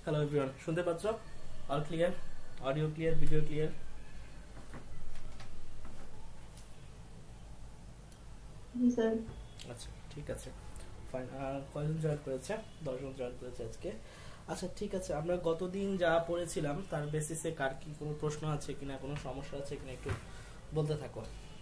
Hello everyone, শুনতে পাচ্ছ? All clear? Audio clear, video clear? জি স্যার। আচ্ছা, ঠিক আছে, ফাইন। কয়জন জয়েন করেছে? 10 জন জয়েন করেছে আজকে। আচ্ছা, ঠিক আছে, আমরা গতদিন যা পড়েছিলাম তার বেসিসে কার কি কোনো প্রশ্ন আছে কিনা, কোনো সমস্যা আছে কিনা একটু বলতে থাকো।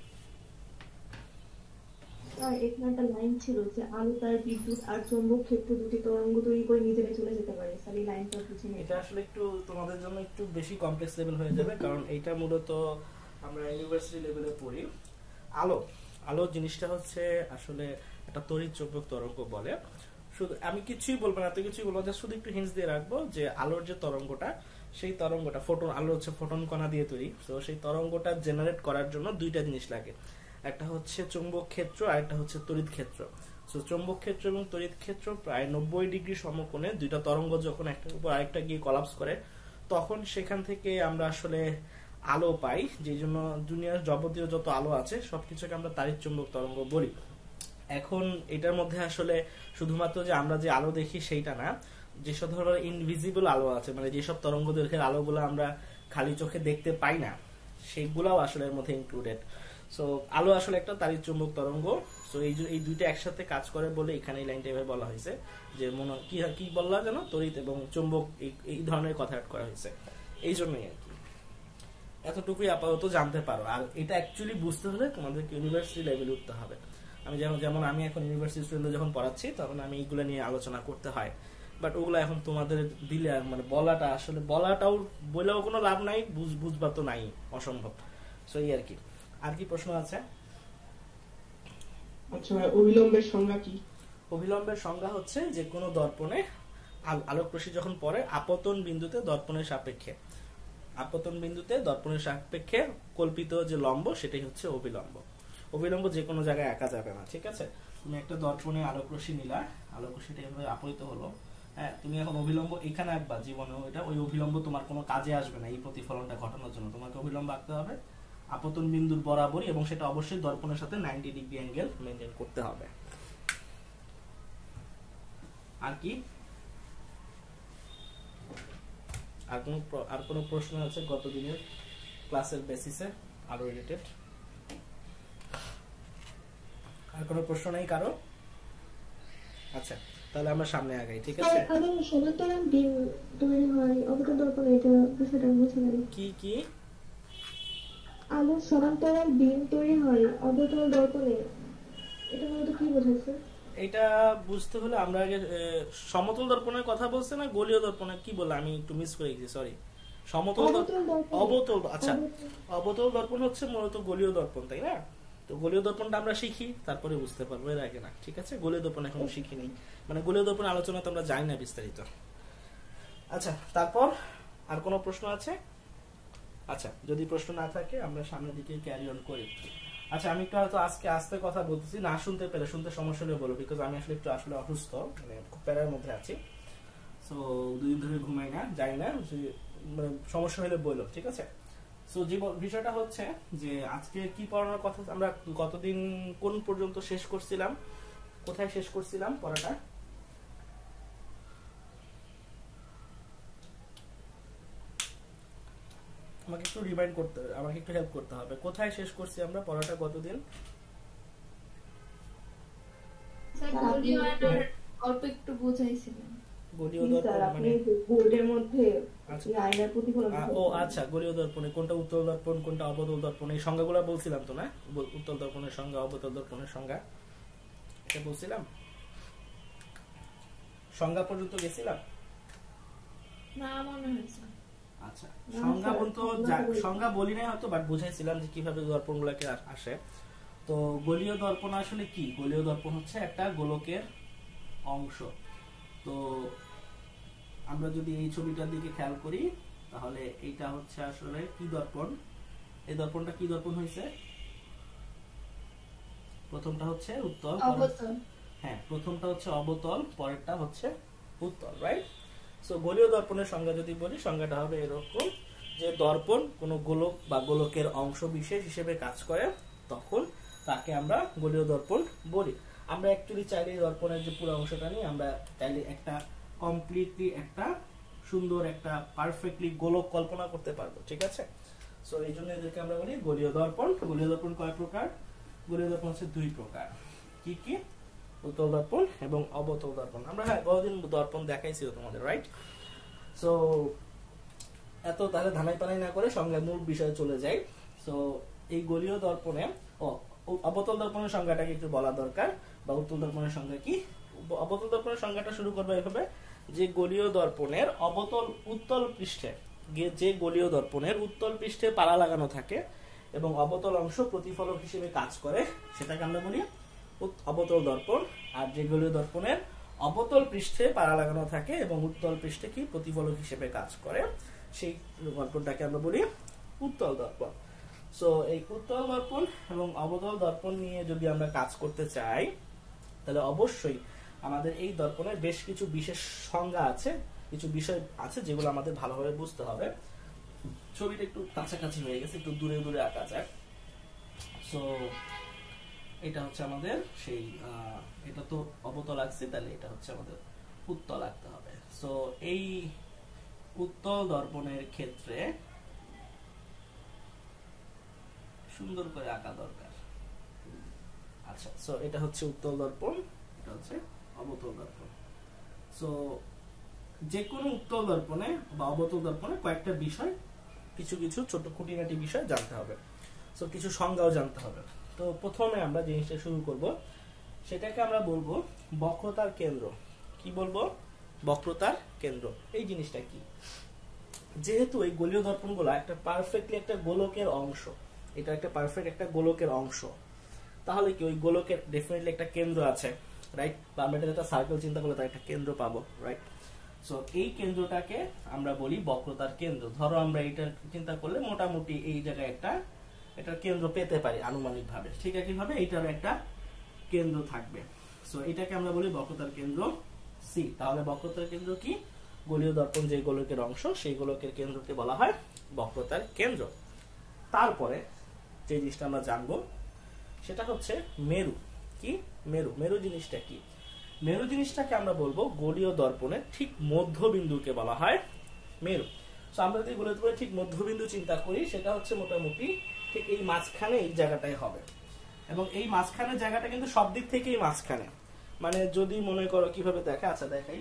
স্যার, এখানে একটা লাইন ছিল যে আলো তার বিদ্যুৎ আর চৌম্বক ক্ষেত্র দুটি তরঙ্গ তৈরি করে নিজেরাই চলে যেতে পারে। স্যার, এই লাইনটা বুঝিনি। এটা আসলে একটু তোমাদের জন্য একটু বেশি কমপ্লেক্স লেভেল হয়ে যাবে, কারণ এইটা মূলত আমরা ইউনিভার্সিটি লেভেলে পড়ি। আলো আলো জিনিসটা হচ্ছে আসলে একটা তড়িৎ চৌম্বক তরঙ্গ বলে। শুধু আমি কিছুই বলবো না, এত কিছুই বলবো না, শুধু একটু হিন্টস দিয়ে রাখবো যে আলোর যে তরঙ্গটা, সেই তরঙ্গটা ফোটন, আলো হচ্ছে ফোটন কণা দিয়ে তৈরি। তো সেই তরঙ্গটা জেনারেট করার জন্য দুইটা জিনিস লাগে, একটা হচ্ছে চৌম্বক ক্ষেত্র আর একটা হচ্ছে তড়িৎ ক্ষেত্র। তো চৌম্বক ক্ষেত্র এবং তড়িৎ ক্ষেত্র প্রায় 90 ডিগ্রি সমকোণে দুইটা তরঙ্গ যখন একটার উপর আরেকটা গিয়ে কলাপস করে, তখন সেখান থেকে আমরা আসলে আলো পাই। যেই জন্য দুনিয়ার যাবতীয় যত আলো আছে সবকিছুকে আমরা তাড়িৎ চৌম্বক তরঙ্গ বলি। এখন এটার মধ্যে আসলে শুধুমাত্র যে আমরা যে আলো দেখি সেইটা না, যেসব ধরনের ইনভিজিবল আলো আছে, মানে যেসব তরঙ্গ দৈর্ঘ্যের আলোগুলো আমরা খালি চোখে দেখতে পাই না, সেইগুলাও আসলে এর মধ্যে ইনক্লুডেড। সো আলো আসলে একটা তাড়িৎ চৌম্বক তরঙ্গ। সো এই দুইটা একসাথে কাজ করে বলে এখানে এই লাইনটা এভাবে বলা হয়েছে যে মনে কি বললা যেন, তড়িৎ এবং চৌম্বক এই ধরনের কথা অ্যাড করা হয়েছে, এই জন্যই আর কি। এতটুকুই আপাতত জানতে পারো। আর এটা অ্যাকচুয়ালি বুঝতে হলে তোমাদেরকে ইউনিভার্সিটি লেভেলে উঠতে হবে। আমি যেমন আমি এখন ইউনিভার্সিটি স্টুডেন্টদের যখন পড়াচ্ছি তখন আমি এইগুলো নিয়ে আলোচনা করতে হয়, বাট ওগুলো এখন তোমাদের দিলে মানে বলাটাও বলেও কোনো লাভ নাই, বুঝবা তো নাই, অসম্ভব। সো এই আর কি। আর কি প্রশ্ন আছে? আচ্ছা, অবিলম্বের সংজ্ঞা কি? অবিলম্বের সংজ্ঞা হচ্ছে যে কোনো দর্পণে আলোক রশ্মি যখন পড়ে আপতন বিন্দুতে দর্পণের সাপেক্ষে কল্পিত যে লম্ব, সেটাই হচ্ছে অবিলম্ব। অবিলম্ব যে কোনো জায়গায় আঁকা যাবে না, ঠিক আছে? তুমি একটা দর্পণে আলোক রশ্মি নিলা, আলোক রশ্মিটা এভাবে আপতিত হলো, হ্যাঁ, তুমি এখন অবিলম্ব এখানে আঁকবা জীবনে, ওই অবিলম্ব তোমার কোনো কাজে আসবে না। এই প্রতিফলনটা ঘটানোর জন্য তোমাকে অবিলম্ব আঁকতে হবে আপতন বিন্দুর বরাবরই, এবং সেটা অবশ্যই দর্পণের সাথে 90 ডিগ্রি অ্যাঙ্গেল মেনটেন করতে হবে। আর কি আর কোনো প্রশ্ন আছে গত দিনের ক্লাসের বেসিসে আরো রিলেটেড? আর কোনো প্রশ্ন নাই কারো? আচ্ছা, তাহলে আমরা সামনে আগাই, ঠিক আছে? আলো সমান্তরাল বিম তৈরি হয় অবতল দর্পণে, এটা বিষয়টা বুঝে নাই। কি আলো সমান্তরাল বিম তৈরি হয় অবতল দর্পণে, এটা মূলত কি বোঝাচ্ছে? এটা বুঝতে হলে আমরা আগে সমতল দর্পণের কথা বলছে না গোলীয় দর্পণে, কি বললাম আমি একটু মিস করে গেছি, সরি। আচ্ছা, অবতল দর্পণ হচ্ছে মূলত গোলীয় দর্পণ, তাই না? তো গোলীয় দর্পণটা আমরা শিখি, তারপরে বুঝতে পারবো, এর আগে না, ঠিক আছে? গোলীয় দর্পণ এখনো শিখি নেই, মানে গোলীয় দর্পণ আলোচনা তো আমরা যাই না বিস্তারিত। আচ্ছা, তারপর আর কোনো প্রশ্ন আছে? আচ্ছা, যদি প্রশ্ন না থাকে আমরা সামনের দিকে ক্যারি অন করি। আচ্ছা, আমি একটু হয়তো আজকে আস্তে কথা বলতেছি, না শুনতে পেলে, শুনতে সমস্যা হলে বলো, বিকজ আমি আসলে একটু অসুস্থ, মানে খুব প্যারার মধ্যে আছি। সো 2 দিন ধরে ঘুমাই না, যাই না, মানে সমস্যা হলে বলো, ঠিক আছে? সো যে বিষয়টা হচ্ছে যে আজকে কি পড়ানোর কথা, আমরা গতদিন কোন পর্যন্ত শেষ করছিলাম, কোথায় শেষ করছিলাম পড়াটা? আমাকে একটু রিমাইন্ড করতে হবে, আমাকে একটু হেল্প করতে হবে, কোথায় শেষ করছি আমরা পড়াটা গতদিন? অল্প একটু বুঝাইছিলেন গোলীয় দর্পণ মানে বোর্ডের মধ্যে আয়নার প্রতিফলন। ও আচ্ছা, গোলীয় দর্পণে কোনটা উত্তল দর্পণ, কোনটা অবতল দর্পণ, এই সংজ্ঞাগুলো বলছিলাম তো না? উত্তল দর্পণের সংজ্ঞা, অবতল দর্পণের সংজ্ঞা, এটা বলছিলাম, সংজ্ঞা পর্যন্ত গেছিলাম না মনে হয়েছে। আচ্ছা, সংজ্ঞা বলি নাই হয়তো, বাট বুঝাইছিলাম যে কিভাবে দর্পণ গুলাকে আসে। তো গোলীয় দর্পণ আসলে কি? গোলীয় দর্পণ হচ্ছে একটা গোলকের অংশ। তো আমরা যদি এই ছবিটার দিকে খেয়াল করি তাহলে এইটা হচ্ছে আসলে কি দর্পণ, এই দর্পণটা কি দর্পণ হয়েছে? প্রথমটা হচ্ছে উত্তল, হ্যাঁ, প্রথমটা হচ্ছে অবতল, পরেরটা হচ্ছে উত্তল, রাইট? সো গোলীয় দর্পণের সংজ্ঞা যদি বলি, সংজ্ঞাটা হবে এরকম যে দর্পণ কোনো গোলক বা গোলকের অংশ বিশেষ হিসেবে কাজ করে, তখন তাকে আমরা গোলীয় দর্পণ বলি। আমরা অ্যাকচুয়ালি চাইলে দর্পণের যে পুরো অংশটা নিয়ে আমরা চাইলে একটা কমপ্লিটলি একটা সুন্দর একটা পারফেক্টলি গোলক কল্পনা করতে পারবো, ঠিক আছে। সো এই জন্য এদেরকে আমরা বলি গোলীয় দর্পণ। গোলীয় দর্পণ কয় প্রকার? গোলীয় দর্পণ হচ্ছে 2 প্রকার। কি কি? উত্তল দর্পণ এবং অবতল দর্পণ। আমরা বহুদিন দর্পণ দেখাইছি তোমাদের, রাইট? সো এত তাহলে ধানাই পানাই না করে সঙ্গে মূল বিষয়ে চলে যাই। সো এই গোলীয় দর্পণে অবতল দর্পণের সংজ্ঞাটাকে একটু বলা দরকার, বা উত্তল দর্পণের সংজ্ঞা কি। অবতল দর্পণের সংজ্ঞাটা শুরু করবে এভাবে যে গোলীয় দর্পণের উত্তল পৃষ্ঠে, যে গোলীয় দর্পণের উত্তল পৃষ্ঠে পাড়া লাগানো থাকে এবং অবতল অংশ প্রতিফলক হিসেবে কাজ করে, সেটাকে আমরা বলি অবতল দর্পণ। আর যে গোলীয় দর্পণের অবতল পৃষ্ঠে পাড়া লাগানো থাকে এবং উত্তল পৃষ্ঠে কি প্রতিফলক হিসেবে কাজ করে, সেই দর্পণটাকে আমরা বলি উত্তল দর্পণ। সো এই উত্তল দর্পণ এবং অবতল দর্পণ নিয়ে যদি আমরা কাজ করতে চাই, তাহলে অবশ্যই আমাদের এই দর্পণের বেশ কিছু বিশেষ সংজ্ঞা আছে, কিছু বিষয় আছে যেগুলো আমাদের ভালোভাবে বুঝতে হবে। ছবিটা একটু কাছাকাছি হয়ে গেছে, একটু দূরে দূরে আঁকা যাক। সো এটা হচ্ছে আমাদের সেই এটা তো অবতল আঁকছি, তাহলে এটা হচ্ছে আমাদের উত্তল আঁকতে হবে। সো এই উত্তল দর্পণের ক্ষেত্রে সুন্দর করে আঁকা দরকার। আচ্ছা, সো এটা হচ্ছে উত্তল দর্পণ, এটা হচ্ছে অবতল দর্পণ। সো যে কোনো উত্তল দর্পণে বা অবতল দর্পণে কয়েকটা বিষয়, কিছু কিছু ছোট খুঁটিনাটি বিষয় জানতে হবে। সো কিছু সংজ্ঞাও জানতে হবে। তো প্রথমে আমরা জিনিসটা শুরু করব, সেটাকে আমরা বলবো বক্রতার কেন্দ্র। কি বলবো? বক্রতার কেন্দ্র। এই জিনিসটা কি? যেহেতু এই গোলীয় দর্পণগুলো একটা পারফেক্টলি একটা গোলকের অংশ, এটা একটা পারফেক্ট একটা গোলকের অংশ, তাহলে কি ওই গোলকের ডেফিনেটলি একটা কেন্দ্র আছে, রাইট? বা আমরা একটা সার্কেল চিন্তা করলে তার একটা কেন্দ্র পাবো, রাইট? সো এই কেন্দ্রটাকে আমরা বলি বক্রতার কেন্দ্র। ধরো আমরা এটা চিন্তা করলে মোটামুটি এই জায়গায় এটার কেন্দ্র পেতে পারি আনুমানিক ভাবে, ঠিক আছে? কিভাবে? এইটার একটা কেন্দ্র থাকবে। সো এটাকে আমরা বলি বক্রতার কেন্দ্র সি। তাহলে বক্রতার কেন্দ্র কি? গোলীয় দর্পণ যে গোলকের অংশ, সেই গোলকের কেন্দ্রকে বলা হয় বক্রতার কেন্দ্র। তারপরে যে জিনিসটা আমরা জানবো সেটা হচ্ছে মেরু। কি? মেরু। মেরু জিনিসটা কি? মেরু জিনিসটাকে আমরা বলবো গোলীয় দর্পণের ঠিক মধ্যবিন্দুকে বলা হয় মেরু। সো আমরা যদি গোলীয় দর্পণের ঠিক মধ্যবিন্দু চিন্তা করি, সেটা হচ্ছে মোটামুটি ঠিক এই মাঝখানে এই জায়গাটাই হবে, এবং এই মাঝখানের জায়গাটা কিন্তু সব দিক থেকেই মাঝখানে। মানে যদি মনে করো কিভাবে দেখা, আচ্ছা দেখাই,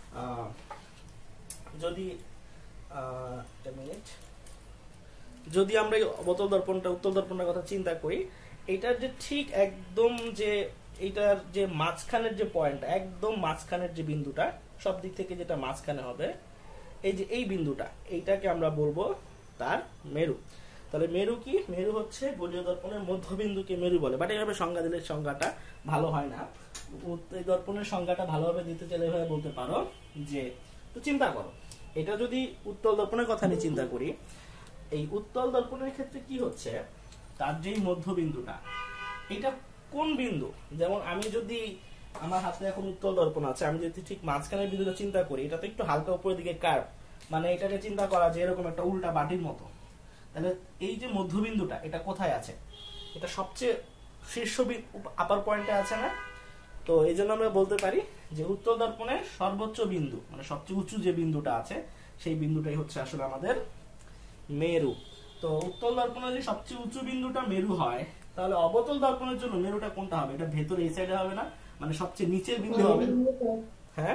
যদি আমরা অবতল দর্পণটা উত্তল দর্পণের কথা চিন্তা করি, এটার যে ঠিক একদম যে এইটার যে মাঝখানের যে পয়েন্ট, একদম মাঝখানের যে বিন্দুটা, সব দিক থেকে যেটা মাঝখানে হবে, এই যে এই বিন্দুটা, এইটাকে আমরা বলবো তার মেরু। তাহলে মেরু কি? মেরু হচ্ছে গোলীয় দর্পণের মধ্যবিন্দুকে মেরু বলে। বাট এইভাবে সংজ্ঞা দিলে সংজ্ঞাটা ভালো হয় না। এই দর্পণের সংজ্ঞাটা ভালোভাবে দিতে চাইলে এভাবে বলতে পারো যে, তো চিন্তা করো, এটা যদি উত্তল দর্পণের কথা নিয়ে চিন্তা করি, এই উত্তল দর্পণের ক্ষেত্রে কি হচ্ছে, তার যেই মধ্যবিন্দুটা, এটা কোন বিন্দু? যেমন আমি যদি আমার হাতে এখন উত্তল দর্পণ আছে, আমি যদি ঠিক মাঝখানের বিন্দুটা চিন্তা করি, এটা তো একটু হালকা উপরের দিকে কার্ভ, মানে এটাকে চিন্তা করা যে এরকম একটা উল্টা বাটির মতো। তাহলে এই যে মধ্যবিন্দুটা, এটা কোথায় আছে? এটা সবচেয়ে শীর্ষ আপার পয়েন্টে আছে না? তো এই জন্য আমরা বলতে পারি যে উত্তল দর্পণের সর্বোচ্চ বিন্দু, মানে সবচেয়ে উঁচু যে বিন্দুটা আছে, সেই বিন্দুটাই হচ্ছে আসলে আমাদের মেরু। তো উত্তল দর্পণের যে সবচেয়ে উঁচু বিন্দুটা মেরু হয়, তাহলে অবতল দর্পণের জন্য মেরুটা কোনটা হবে? এটা ভেতরে এই সাইডে হবে না, মানে সবচেয়ে নিচের বিন্দু হবে। হ্যাঁ,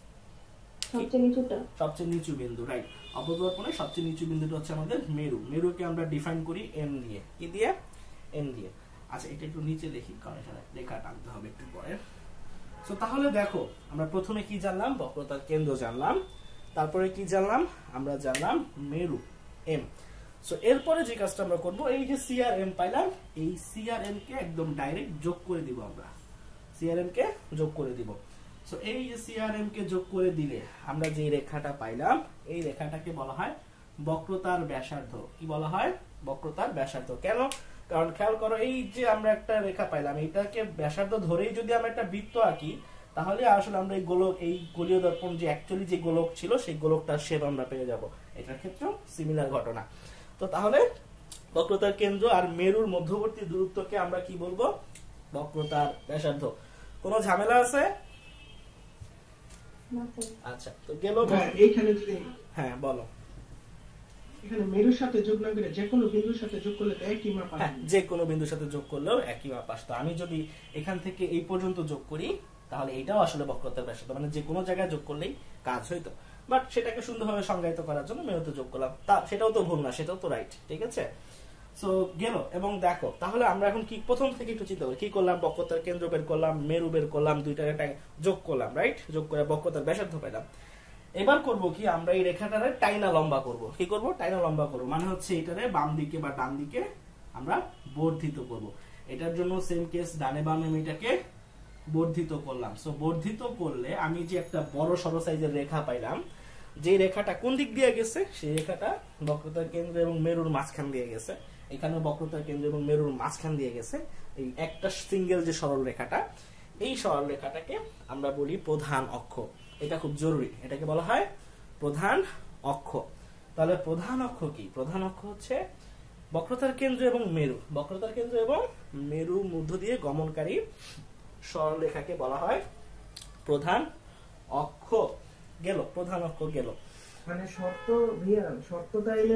সবচেয়ে নিচু বিন্দু, রাইট? অবতল দর্পণের সবচেয়ে নিচু বিন্দুটা হচ্ছে আমাদের মেরু। মেরুকে আমরা ডিফাইন করি এম দিয়ে। কি দিয়ে? এম দিয়ে। আচ্ছা, এটা একটু নিচে দেখি, কারণ এখানে রেখা টানতে হবে একটু পরে। তো তাহলে দেখো, আমরা প্রথমে কি জানলাম? বক্রতার কেন্দ্র জানলাম। তারপরে কি জানলাম? আমরা জানলাম মেরু, এম। সো এরপরে যে কাজটা আমরা করব, এই যে সিআরএম পাইলাম, এই সিআরএম কে একদম ডাইরেক্ট যোগ করে দিব। আমরা সিআরএম কে যোগ করে দিব। সো এই যে সিআরএম কে যোগ করে দিলে আমরা যে রেখাটা পাইলাম, এই রেখাটাকে বলা হয় বক্রতার ব্যাসার্ধ। কি বলা হয়? বক্রতার ব্যাসার্ধ। কেন? কারণ খেয়াল করো, এই যে আমরা একটা রেখা পাইলাম, এইটাকে ব্যাসার্ধ ধরেই যদি আমরা একটা বৃত্ত আঁকি, তাহলে আসলে আমরা এই গোলক, এই গোলীয় দর্পণ যে অ্যাকচুয়ালি যে গোলক ছিল, সেই গোলকটার শেপ আমরা পেয়ে যাব। এটার ক্ষেত্রেও সিমিলার ঘটনা। তো তাহলে বক্রতার কেন্দ্র আর মেরুর মধ্যবর্তী দূরত্বকে আমরা কি বলবো? বক্রতার ব্যাসার্ধ। কোনো ঝামেলা আছে? না স্যার। আচ্ছা, তো গেল। হ্যাঁ, এইখানে যদি হ্যাঁ বলো। এখানে মেরুর সাথে যোগ না করে যে কোনো বিন্দুর সাথে যোগ করলে তো একই মাপ হ্যাঁ, আসবে। যে কোনো বিন্দুর সাথে যোগ করলেও একই মাপ আসতো। আমি যদি এখান থেকে এই পর্যন্ত যোগ করি তাহলে এটাও আসলে বক্রতার ব্যাসার্ধ, মানে যে কোনো জায়গায় যোগ করলেই কাজ হইতো। বাট সেটাকে সুন্দরভাবে সংজ্ঞায়িত করার জন্য মেরুতে যোগ করলাম, তা সেটাও তো ভুল না, সেটাও তো রাইট, ঠিক আছে। সো গেল। এবং দেখো তাহলে আমরা এখন কি প্রথম থেকে একটু চিন্তা করি, কি করলাম, বক্রতার কেন্দ্র বের করলাম, মেরু বের করলাম, দুইটার একটা যোগ করলাম, রাইট, যোগ করে বক্রতার ব্যাসার্ধ পেলাম। এবার করব কি, আমরা এই রেখাটারে টাইনা লম্বা করব। কি করব, টাইনা লম্বা করব, মানে হচ্ছে এটারে বাম দিকে বা ডান দিকে আমরা বর্ধিত করব। এটার জন্য সেম কেস, ডানে বামে আমি এটাকে বর্ধিত করলাম। সো বর্ধিত করলে আমি যে একটা বড় সরো সাইজের রেখা পাইলাম, যে রেখাটা কোন দিক দিয়ে গেছে, সেই রেখাটা বক্রতার কেন্দ্র এবং মেরুর মাঝখান দিয়ে গেছে। এখানে বক্রতার কেন্দ্র এবং মেরুর মাঝখান দিয়ে গেছে এই একটা সিঙ্গেল যে সরল রেখাটা, এই সরল রেখাটাকে আমরা বলি প্রধান অক্ষ। এটা খুব জরুরি, এটাকে বলা হয় প্রধান অক্ষ। তাহলে প্রধান অক্ষ কি? প্রধান অক্ষ হচ্ছে বক্রতার কেন্দ্র এবং মেরু, বক্রতার কেন্দ্র এবং মেরুর মধ্য দিয়ে গমনকারী সরল রেখাকে বলা হয় প্রধান অক্ষ। গেল, প্রধান অক্ষ গেল। মানে শর্ত তাইলে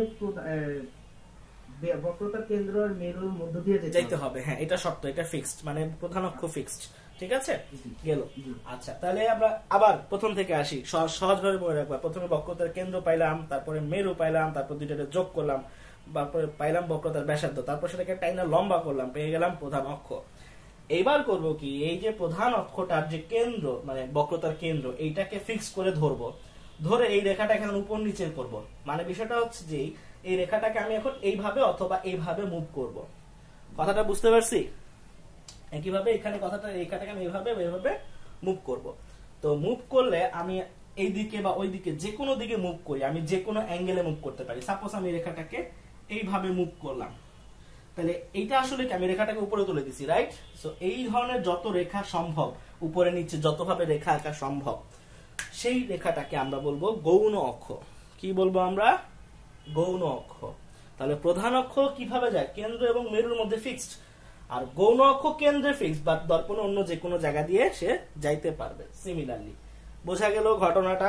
বক্রতার কেন্দ্র আর মেরুর মধ্য দিয়ে যেতে হবে। হ্যাঁ, এটা শর্ত, এটা ফিক্সড, মানে প্রধান অক্ষ ফিক্সড, ঠিক আছে। গেল। আচ্ছা, তাহলে আমরা আবার প্রথম থেকে আসি, সহজভাবে মনে রাখবা। প্রথমে বক্রতার কেন্দ্র পাইলাম, তারপরে মেরু পাইলাম, তারপর দুইটাকে যোগ করলাম, তারপরে পাইলাম বক্রতার ব্যাসার্ধ, তারপর সেটাকে টাইনা লম্বা করলাম, পেয়ে গেলাম প্রধান অক্ষ। এইবার করব কি, এই যে প্রধান অক্ষটার যে কেন্দ্র, মানে বক্রতার কেন্দ্র, এইটাকে ফিক্স করে ধরবো। ধরে এই রেখাটা এখানে উপর নিচে করব। মানে বিষয়টা হচ্ছে যে এই রেখাটাকে আমি এখন এইভাবে অথবা এইভাবে মুভ করব। কথাটা বুঝতে পারছি? একইভাবে এখানে কথাটা, এই রেখাটাকে আমি এইভাবে মুভ করব। তো মুভ করলে আমি এই দিকে বা ওই দিকে যে কোনো দিকে মুভ করি, আমি যে কোনো অ্যাঙ্গেলে মুভ করতে পারি। সাপোজ আমি রেখাটাকে এইভাবে মুভ করলাম, তাহলে এইটা আসলে কি, আমি রেখাটাকে উপরে তুলে দিছি, রাইট। সো এই ধরনের যত রেখা সম্ভব, উপরে নিচে যতভাবে রেখা আঁকা সম্ভব, সেই রেখাটাকে আমরা বলবো গৌণ অক্ষ। কি বলবো আমরা? গৌণ অক্ষ। তাহলে প্রধান অক্ষ কিভাবে যায়? কেন্দ্র এবং মেরুর মধ্যে ফিক্সড। আর গৌণ অক্ষ কেন্দ্রে ফিক্সড, বা দর্পণে অন্য যে কোনো জায়গা দিয়ে সে যাইতে পারবে। সিমিলারলি বোঝা গেল ঘটনাটা?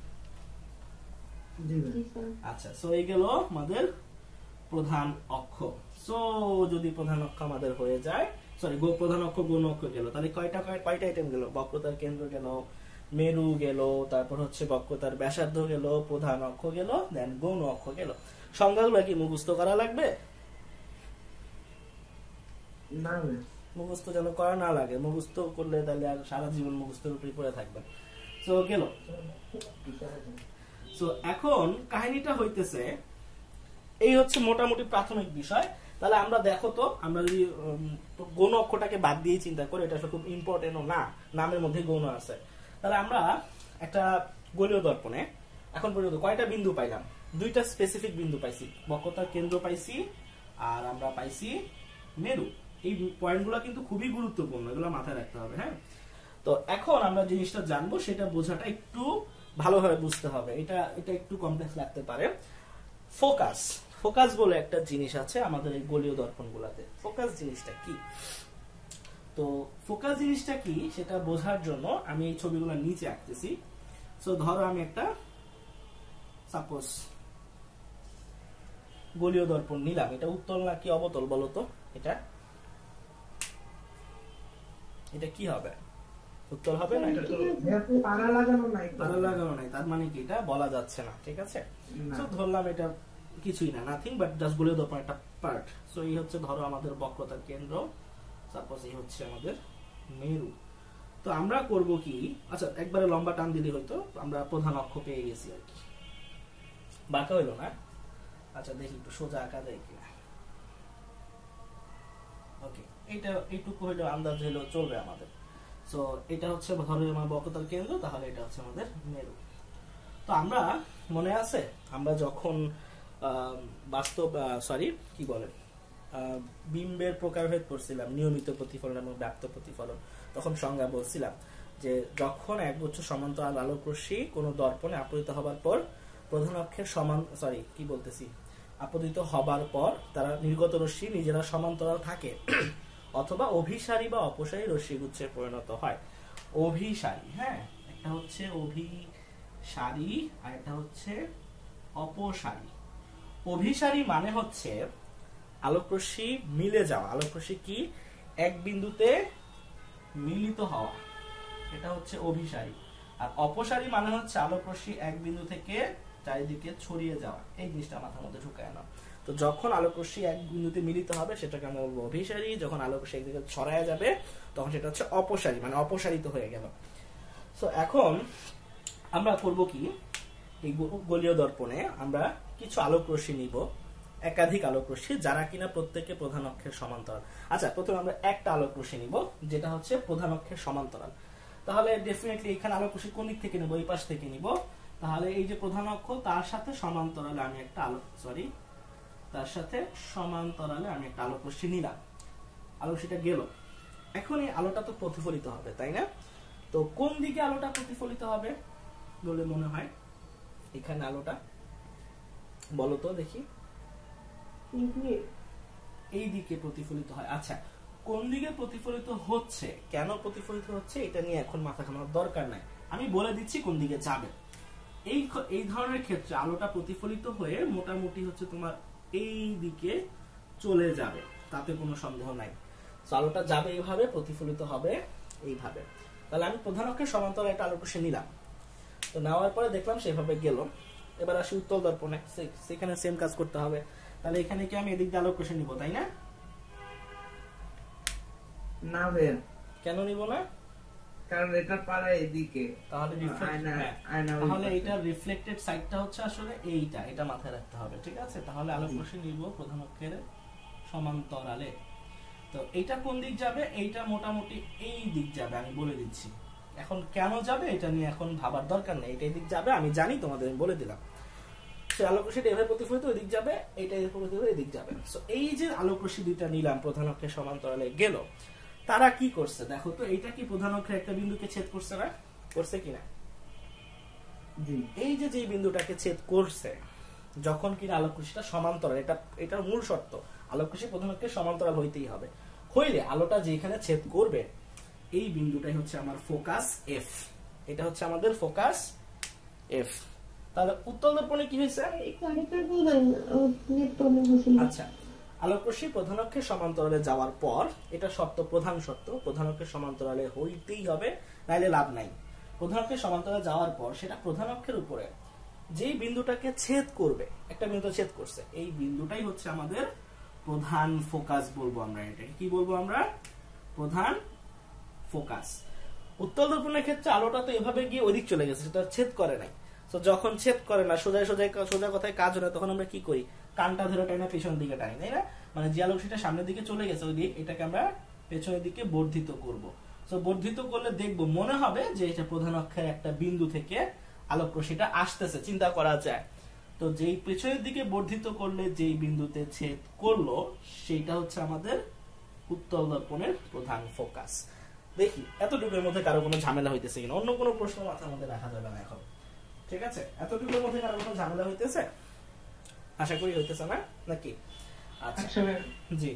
জি স্যার। আচ্ছা, সো এই গেল আমাদের প্রধান অক্ষ। সো যদি প্রধান অক্ষ আমাদের হয়ে যায়, সরি, প্রধান অক্ষ গৌণ অক্ষ গেল, তাহলে কয়টা আইটেম গেল? বক্রতার কেন্দ্র গেল, মেরু গেল, তারপর হচ্ছে বক্রতার ব্যাসার্ধ গেল, প্রধান অক্ষ গেল, দেন গৌণ অক্ষ গেল। সংজ্ঞাগুলো কি মুখস্থ করা লাগবে? না, মুখস্থ যেন করা না লাগে, মুখস্থ করলে তাহলে আর সারা জীবন মুখস্থের উপরই পড়ে থাকবেন। সো গেল। সো এখন কাহিনীটা হইতেছে, এই হচ্ছে মোটামুটি প্রাথমিক বিষয়। তাহলে আমরা দেখো তো, আমরা যদি গৌণ অক্ষটাকে বাদ দিয়ে চিন্তা করি, এটা আসলে খুব ইম্পর্টেন্টও না, নামের মধ্যে গৌণ আছে। তাহলে আমরা একটা গোলীয় দর্পণে এখন পর্যন্ত কয়টা বিন্দু পাইলাম? দুইটা স্পেসিফিক বিন্দু পাইছি, বক্রতার কেন্দ্র পাইছি আর আমরা পাইছি মেরু। এই পয়েন্টগুলো কিন্তু খুবই গুরুত্বপূর্ণ, এগুলো মাথায় রাখতে হবে। হ্যাঁ, তো এখন আমরা জিনিসটা জানবো, সেটা বোঝাটা একটু ভালোভাবে বুঝতে হবে। এটা একটু কমপ্লেক্স লাগতে পারে। ফোকাস বলে একটা জিনিস আছে আমাদের এই গোলীয় দর্পণ গুলাতে। ফোকাস জিনিসটা কি? তো ফোকাস জিনিসটা কি সেটা বোঝার জন্য আমি এই ছবিগুলো নিচে আঁকতেছি। সো ধরো আমি একটা সাপোজ গোলীয় দর্পণ নিলাম। এটা উত্তল না কি অবতল বলো তো? এটা কি হবে? উত্তল হবে না? এটা তো পাড়া লাগানো নাই, তার মানে কি এটা বলা যাচ্ছে না, ঠিক আছে। সো ধরলাম এটা কিছুই না, নাথিং বাট জাস্ট গোলীয় দর্পণ একটা পার্ট। সো এই হচ্ছে ধরো আমাদের বক্রতার কেন্দ্র, সাপোজ এই হচ্ছে আমাদের মেরু। তো আমরা করব কি, আচ্ছা একবারে লম্বা টান দিলে হয়তো আমরা প্রধান অক্ষ পেয়ে গেছি আর কি। বাঁকা হইলো না? আচ্ছা দেখি একটু সোজা আঁকা যায় কিনা। ওকে, এইটুকু হইলো আন্দাজ হইলো চলবে আমাদের। সো এটা হচ্ছে ধরো আমার বক্রতার কেন্দ্র, তাহলে এটা হচ্ছে আমাদের মেরু। তো আমরা মনে আছে আমরা যখন বিম্বের প্রকারভেদ পড়ছিলাম, নিয়মিত প্রতিফলন এবং ব্যাপ্ত প্রতিফলন, তখন সংজ্ঞা বলছিলাম যে যখন একগুচ্ছ সমান্তরাল আলোক রশ্মি কোনো দর্পণে আপতিত হবার পর প্রধান অক্ষের আপতিত হবার পর তারা নির্গত রশ্মি নিজেরা সমান্তরাল থাকে অথবা অভিসারী বা অপসারী রশ্মিগুচ্ছে পরিণত হয়। অভিসারী, হ্যাঁ, একটা একটা হচ্ছে অভিসারী আর একটা হচ্ছে অপসারী। অভিসারী মানে হচ্ছে আলোকরশ্মি মিলে যাওয়া, আলোকরশ্মি কি এক বিন্দুতে মিলিত হওয়া, এটা হচ্ছে অভিসারী। আর অপসারী মানে হচ্ছে আলোকরশ্মি এক বিন্দু থেকে চারিদিকে ছড়িয়ে যাওয়া। এই জিনিসটা মাথার মধ্যে ঢুকায় না। তো যখন আলোকরশ্মি এক বিন্দুতে মিলিত হবে সেটাকে আমরা বলবো অভিসারী, যখন আলোকরশ্মি একদিকে ছড়ায় যাবে তখন সেটা হচ্ছে অপসারী, মানে অপসারিত হয়ে গেল। সো এখন আমরা করব কি, এই গোলীয় দর্পণে আমরা কিছু আলোকরশ্মি নিব, একাধিক আলোকরশ্মি যারা কিনা প্রত্যেকে প্রধান অক্ষের সমান্তরাল। আচ্ছা, প্রথমে আমরা একটা আলোকরশ্মি নিব যেটা হচ্ছে প্রধান অক্ষের সমান্তরাল। তাহলে ডেফিনেটলি এখানে আলোকরশ্মি কোন দিক থেকে নিব, এই পাশ থেকে নিব। তাহলে এই যে প্রধান অক্ষ তার সাথে সমান্তরালে আমি একটা আলোকরশ্মি নিলাম। আলোকরশ্মিটা গেল। এখন এই আলোটা তো প্রতিফলিত হবে, তাই না? তো কোন দিকে আলোটা প্রতিফলিত হবে বলে মনে হয়? এখানে আলোটা বলো তো দেখি। এই দিকে প্রতিফলিত হয়। আচ্ছা, কোন দিকে প্রতিফলিত হচ্ছে, কেন প্রতিফলিত হচ্ছে এটা নিয়ে এখন মাথা ঘামানোর দরকার নাই, আমি বলে দিচ্ছি কোন দিকে যাবে। এই ধরনের ক্ষেত্রে আলোটা প্রতিফলিত হয়ে মোটামুটি হচ্ছে তোমার এই দিকে চলে যাবে, তাতে কোনো সন্দেহ নাই। আলোটা যাবে এইভাবে, প্রতিফলিত হবে এইভাবে। তাহলে আমি প্রধান অক্ষের সমান্তরালে একটা আলোকরশ্মি নিলাম। তো নেওয়ার পরে দেখলাম সেভাবে গেল। এবার আসি উত্তল দর্পণে, সেখানে সেম কাজ করতে হবে। তাহলে এখানে কি আমি এদিক দিয়ে আলোকরশ্মি নিব, তাই না? না ভাইয়া, কেন নিব না? কারণ এটা পারা এদিকে, তাহলে এটা রিফ্লেক্টেড সাইডটা হচ্ছে আসলে এইটা, এটা মাথায় রাখতে হবে, ঠিক আছে? তাহলে আলোকরশ্মি নিব প্রধান অক্ষের সমান্তরালে। তো এইটা কোন দিক যাবে? এইটা মোটামুটি এই দিক যাবে, আমি বলে দিচ্ছি। এখন কেন যাবে এটা নিয়ে এখন ভাবার দরকার নেই, এটা এই দিক যাবে, আমি জানি, তোমাদের আমি বলে দিলাম। সে আলোকরশ্মিটা এভাবে প্রতিফলিত ওই দিক যাবে, এইটা প্রতিফলিত এই দিক যাবে। সো এই যে আলোকরশ্মি দুইটা নিলাম প্রধান অক্ষের সমান্তরালে গেল, তারা কি করছে দেখো তো। এইটা কি প্রধান অক্ষের একটা বিন্দুকে ছেদ করছে না? করছে কিনা? এই যে বিন্দুটাকে ছেদ করছে, যখন কিনা আলোকরশ্মিটা সমান্তরাল, এটার মূল শর্ত আলোকরশ্মি প্রধান অক্ষের সমান্তরাল হইতেই হবে। হইলে আলোটা যেখানে ছেদ করবে এই বিন্দুটাই হচ্ছে আমার ফোকাস এফ, এটা হচ্ছে আমাদের ফোকাস এফ। তাহলে উত্তল দর্পণে কি হয়েছে? আচ্ছা, আলোকরশ্মি প্রধান অক্ষের সমান্তরালে যাওয়ার পর, এটা শর্ত, প্রধান শর্ত, প্রধান অক্ষের সমান্তরালে হইতেই হবে, নাইলে লাভ নাই। প্রধান অক্ষের সমান্তরালে যাওয়ার পর সেটা প্রধান অক্ষের উপরে যেই বিন্দুটাকে ছেদ করবে, একটা বিন্দু ছেদ করছে, এই বিন্দুটাই হচ্ছে আমাদের প্রধান ফোকাস বলবো আমরা। এটাকে কি বলবো আমরা? প্রধান ফোকাস। উত্তল দর্পণের ক্ষেত্রে আলোটা তো এভাবে গিয়ে ওইদিক চলে গেছে, সেটা ছেদ করে নাই। তো যখন ছেদ করে না, সোজা কথায় কাজ হয়, তখন আমরা কি করি? কানটা ধরে টাইনা পেছনের দিকে টানি, তাই না? মানে যে আলোকরশ্মিটা সামনের দিকে চলে গেছে ওই দিক, এটাকে আমরা পেছনের দিকে বর্ধিত করব। তো বর্ধিত করলে দেখবো মনে হবে যে এটা প্রধান অক্ষের একটা বিন্দু থেকে আলোকরশ্মিটা আসতেছে, চিন্তা করা যায়। তো যেই পেছনের দিকে বর্ধিত করলে যেই বিন্দুতে ছেদ করলো সেইটা হচ্ছে আমাদের উত্তল দর্পণের প্রধান ফোকাস। দেখি এতটুকুর মধ্যে কারো কোনো ঝামেলা হইতেছে কিনা, অন্য কোনো প্রশ্ন মাথার মধ্যে রাখা যাবে না এখন, ঠিক আছে? এতটুকুর মধ্যে কারো কোনো ঝামেলা হইতেছে? আশা করি হইতেছে না, নাকি? আচ্ছা, জি।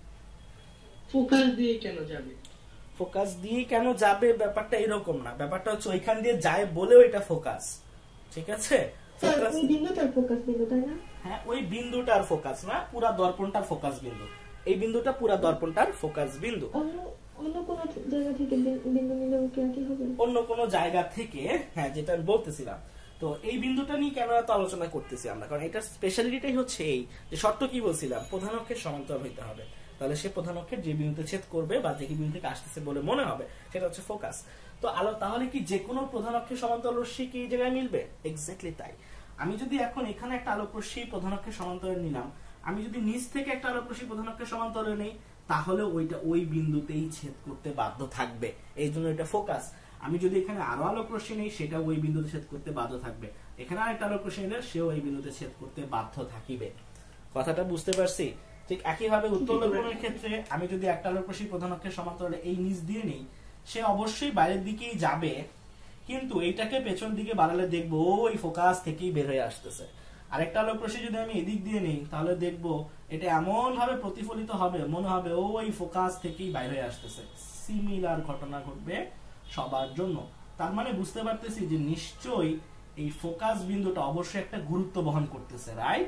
ফোকাস দিয়ে কেন যাবে? ফোকাস দিয়ে কেন যাবে ব্যাপারটা এরকম না, ব্যাপারটা হচ্ছে ওইখান দিয়ে যায় বলেও এটা ফোকাস, ঠিক আছে? ওই বিন্দুটার ফোকাস বিন্দু, তাই না? হ্যাঁ, ওই বিন্দুটার ফোকাস না, পুরা দর্পণটার ফোকাস বিন্দু। এই বিন্দুটা পুরা দর্পণটার ফোকাস বিন্দু। অন্য কোন জায়গা থেকে বিন্দু নিলেও কি একই হবে? অন্য কোন জায়গা থেকে, হ্যাঁ, যেটা আমি বলতেছিলাম। তো এই বিন্দুটা নিয়ে কেন এত আলোচনা করতেছি আমরা? কারণ এটার স্পেশালিটিটাই হচ্ছে এই যে শর্ত কি বলছিলাম, প্রধান অক্ষের সমান্তরাল হইতে হবে। তাহলে সে প্রধান অক্ষের যে বিন্দুতে ছেদ করবে বা যে বিন্দু থেকে আসতেছে বলে মনে হবে সেটা হচ্ছে ফোকাস। তো তাহলে কি যে কোনো প্রধান অক্ষের সমান্তরাল রশ্মি কি এই জায়গায় মিলবে? এক্স্যাক্টলি তাই। আমি যদি এখন এখানে একটা আলোক রশ্মি প্রধান অক্ষের সমান্তরালে নিলাম, আমি যদি নিচ থেকে একটা আলোক রশ্মি প্রধান অক্ষের সমান্তরালে নেই, তাহলে ওইটা ওই বিন্দুতেই ছেদ করতে বাধ্য থাকবে, এই জন্য এটা ফোকাস। আমি যদি এখানে আরো আলোক রশ্মি নেই, সেটা ওই বিন্দুতে ছেদ করতে বাধ্য থাকবে। এখানে আরেকটা আলোক রশ্মি নিলে সেও এই বিন্দুতে ছেদ করতে বাধ্য থাকিবে। কথাটা বুঝতে পারছি? ঠিক একইভাবে উত্তল দর্পণের ক্ষেত্রে আমি যদি একটা আলোক রশ্মি প্রধান অক্ষের সমান্তরালে এই নিচ দিয়ে নেই, সে অবশ্যই বাইরের দিকেই যাবে, কিন্তু এইটাকে পেছন দিকে বাড়ালে দেখবো ওই ফোকাস থেকেই বের হয়ে আসতেছে। আরেকটা আলোক রশ্মি যদি আমি এদিক দিয়ে নেই, তাহলে দেখবো এটা এমন ভাবে প্রতিফলিত হবে, মনে হবে ওই ফোকাস থেকেই বাইরে হয়ে আসতেছে। সিমিলার ঘটনা ঘটবে সবার জন্য। তার মানে বুঝতে পারতেছি যে নিশ্চয়ই এই ফোকাস বিন্দুটা অবশ্যই একটা গুরুত্ব বহন করতেছে, রাইট?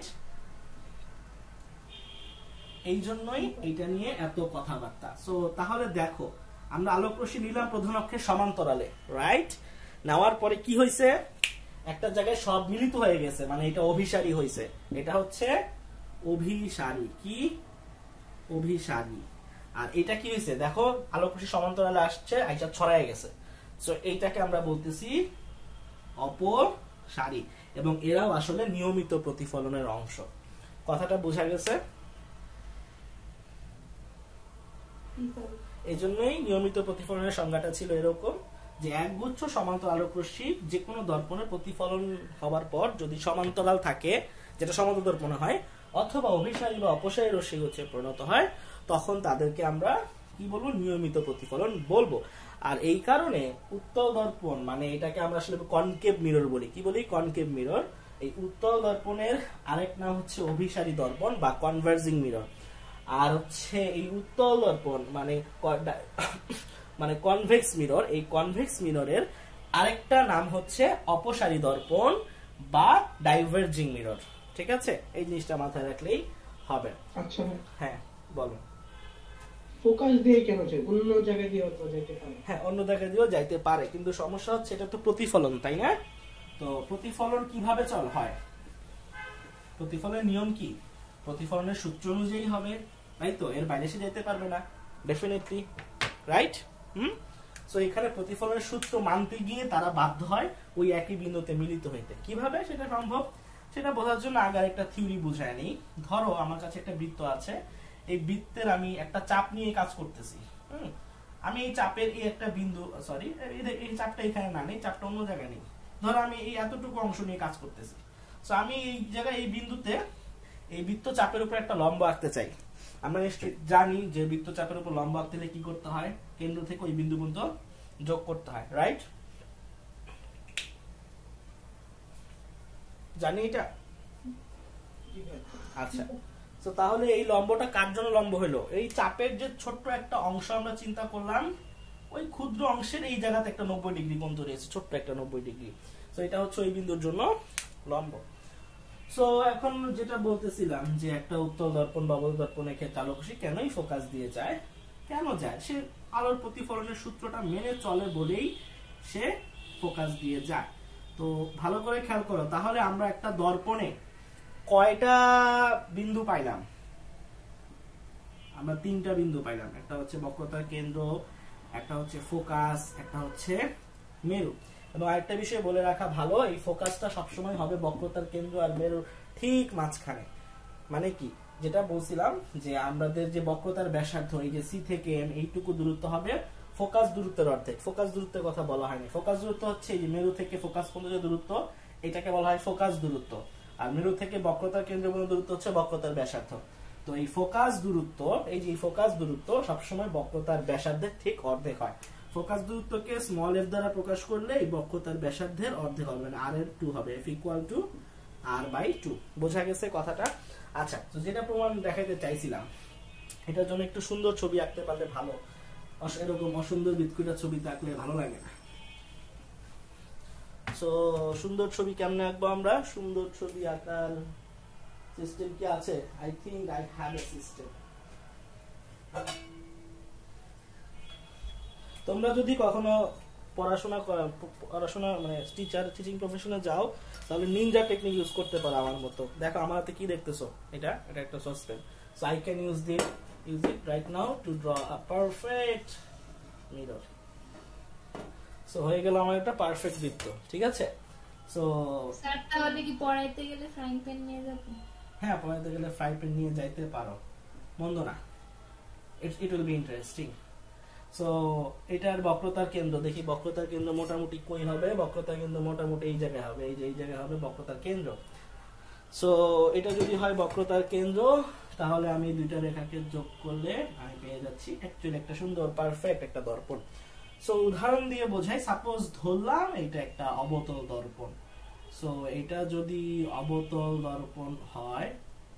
এই জন্যই এটা নিয়ে এত কথাবার্তা। সো তাহলে দেখো আমরা আলোক রশ্মি নিলাম প্রধান অক্ষের সমান্তরালে, রাইট? নেওয়ার পরে কি হয়েছে, একটা জায়গায় সব মিলিত হয়ে গেছে, মানে এটা অভিসারী হয়েছে। এটা হচ্ছে অভিসারী, কি অভিসারী। আর এটা কি হয়েছে দেখো, আলোক রশ্মি সমান্তরালে আসছে, আইসা ছড়ায় গেছে। সো এইটাকে আমরা বলতেছি অপসারী, এবং এরাও আসলে নিয়মিত প্রতিফলনের অংশ। কথাটা বোঝা গেছে? এই জন্যই নিয়মিত প্রতিফলনের সংজ্ঞাটা ছিল এরকম যে একগুচ্ছ সমান্তরাল আলোক রশ্মি যে কোনো দর্পণে প্রতিফলন হওয়ার পর যদি সমান্তরাল থাকে, যেটা সমান্তর দর্পণে হয়, অথবা অভিসারী বা অপসারী রশ্মি হচ্ছে পরিণত হয়, তখন তাদেরকে আমরা কি বলবো, নিয়মিত প্রতিফলন বলবো। আর এই কারণে উত্তল দর্পণ, মানে এটাকে আমরা আসলে কনকেভ মিরর বলি। কি বলি? Concave mirror. এই উত্তল দর্পণের আরেক নাম হচ্ছে অভিসারী দর্পণ বা কনভার্জিং মিরর। আর হচ্ছে এই উত্তল দর্পণ মানে কনভেক্স মিরর, এই কনভেক্স মিররের আরেকটা নাম হচ্ছে অপসারী দর্পণ বা ডাইভার্জিং মিরর। ঠিক আছে, এই জিনিসটা মাথায় রাখলেই হবে। আচ্ছা হ্যাঁ বলো। ফোকাস দিয়ে কেন যায়? অন্য জায়গায় দিয়ে হয়তো যেতে পারে। হ্যাঁ, অন্য জায়গায় দিয়েও যাইতে পারে, কিন্তু সমস্যা হচ্ছে এটা তো প্রতিফলন, তাই না? তো প্রতিফলন কিভাবে হয়? প্রতিফলনের নিয়ম কি? প্রতিফলনের সূত্র অনুযায়ী হবে, তাই তো? এর বাইরে সে যেতে পারবে না ডেফিনেটলি, রাইট? সো এখানে প্রতিফলনের সূত্র মানতে গিয়ে তারা বাধ্য হয় ওই একই বিন্দুতে মিলিত হইতে। কিভাবে সেটা সম্ভব সেটা বোঝার জন্য আগে একটা থিওরি বুঝায় নিই। ধরো আমার কাছে একটা বৃত্ত আছে, এই বৃত্তের আমি একটা চাপ নিয়ে কাজ করতেছি। আমি এই চাপের এই একটা বিন্দু, সরি এই চাপটা এখানে না নেই, চাপটা অন্য জায়গায় নেই। ধরো আমি এই এতটুকু অংশ নিয়ে কাজ করতেছি। সো আমি এই জায়গায় এই বিন্দুতে এই বৃত্ত চাপের উপর একটা লম্ব আঁকতে চাই। আমরা নিশ্চয়ই জানি যে বৃত্ত চাপের উপর লম্ব আঁকতে হলে কি করতে হয়, কেন্দ্র থেকে ওই বিন্দু পর্যন্ত যোগ করতে হয়, রাইট? জানি এটা? আচ্ছা, তো তাহলে এই লম্বটা কার জন্য লম্ব হলো? এই চাপের যে ছোট্ট একটা অংশ আমরা চিন্তা করলাম, ওই ক্ষুদ্র অংশের এই জায়গাতে একটা 90 ডিগ্রি কোণ তৈরি হয়েছে, ছোট্ট একটা 90 ডিগ্রি। তো এটা হচ্ছে ওই বিন্দুর জন্য লম্ব। সো এখন যেটা বলতেছিলাম যে একটা উত্তল দর্পণ বা অবতল দর্পণের ক্ষেত্রে আলোক রশ্মি কেনই ফোকাস দিয়ে যায়, কেন যায়? সে আলোর প্রতিফলনের সূত্রটা মেনে চলে বলেই সে ফোকাস দিয়ে যায়। তো ভালো করে খেয়াল করো, তাহলে আমরা একটা দর্পণে কয়টা বিন্দু পাইলাম? আমরা 3টা বিন্দু পাইলাম। একটা হচ্ছে বক্রতার কেন্দ্র, একটা হচ্ছে ফোকাস, একটা হচ্ছে মেরু। এবং আরেকটা বিষয় বলে রাখা ভালো, এই ফোকাসটা সবসময় হবে বক্রতার কেন্দ্র আর মেরুর ঠিক মাঝখানে। মানে কি, যেটা বলছিলাম যে আমাদের যে বক্রতার ব্যাসার্ধ, এই যে সি থেকে এম, এইটুকু দূরত্ব হবে ফোকাস দূরত্বের অর্ধেক। ফোকাস দূরত্বের কথা বলা হয়নি। ফোকাস দূরত্ব হচ্ছে এই যে মেরু থেকে ফোকাস পর্যন্ত যে দূরত্ব, এটাকে বলা হয় ফোকাস দূরত্ব। আর মেরু থেকে বক্রতার কেন্দ্র পর্যন্ত দূরত্ব হচ্ছে বক্রতার ব্যাসার্ধ। তো এই ফোকাস দূরত্ব, এই যে ফোকাস দূরত্ব সবসময় বক্রতার ব্যাসার্ধের ঠিক অর্ধেক হয়। ফোকাস দূরত্বকে স্মল এফ দ্বারা প্রকাশ করলে এই বক্রতার ব্যাসার্ধের অর্ধেক হবে, মানে আর এর 2 হবে, F equal to R by 2। বোঝা গেছে কথাটা? আচ্ছা, তো যেটা প্রমাণ দেখাতে চাইছিলাম, এটার জন্য একটু সুন্দর ছবি আঁকতে পারলে ভালো। এরকম অসুন্দর বিৎকুটা ছবি আঁকলে ভালো লাগে না। সো সুন্দর ছবি কেমনে আঁকবো আমরা? সুন্দর ছবি আঁকার সিস্টেম কি আছে? I think I have a system. তোমরা যদি কখনো পড়াশোনা মানে টিচিং প্রফেশনে যাও, তাহলে নিনজা টেকনিক ইউজ করতে পারো আমার মতো। দেখো আমার হাতে কি দেখতেছো, এটা একটা saucepan. So I can use it right now to draw a perfect mirror. সো হয়ে গেল আমার একটা পারফেক্ট বৃত্ত, ঠিক আছে? সো স্যার তাহলে কি পড়াইতে গেলে ফ্রাইং প্যান নিয়ে যাব? হ্যাঁ, পড়াইতে গেলে ফ্রাই প্যান নিয়ে যাইতে পারো, মন্দ না। It will be interesting. So এটার বক্রতার কেন্দ্র দেখি, বক্রতার কেন্দ্র মোটামুটি কই হবে? বক্রতার কেন্দ্র মোটামুটি এই জায়গায় হবে, এই জায়গায় হবে বক্রতার কেন্দ্র। সো এটা যদি হয় বক্রতার কেন্দ্র, তাহলে আমি দুইটা রেখাকে যোগ করলে আমি পেয়ে যাচ্ছি অ্যাকচুয়ালি একটা সুন্দর পারফেক্ট একটা দর্পণ। সো উদাহরণ দিয়ে বোঝাই, সাপোজ ধরলাম এটা একটা অবতল দর্পণ। সো এটা যদি অবতল দর্পণ হয়,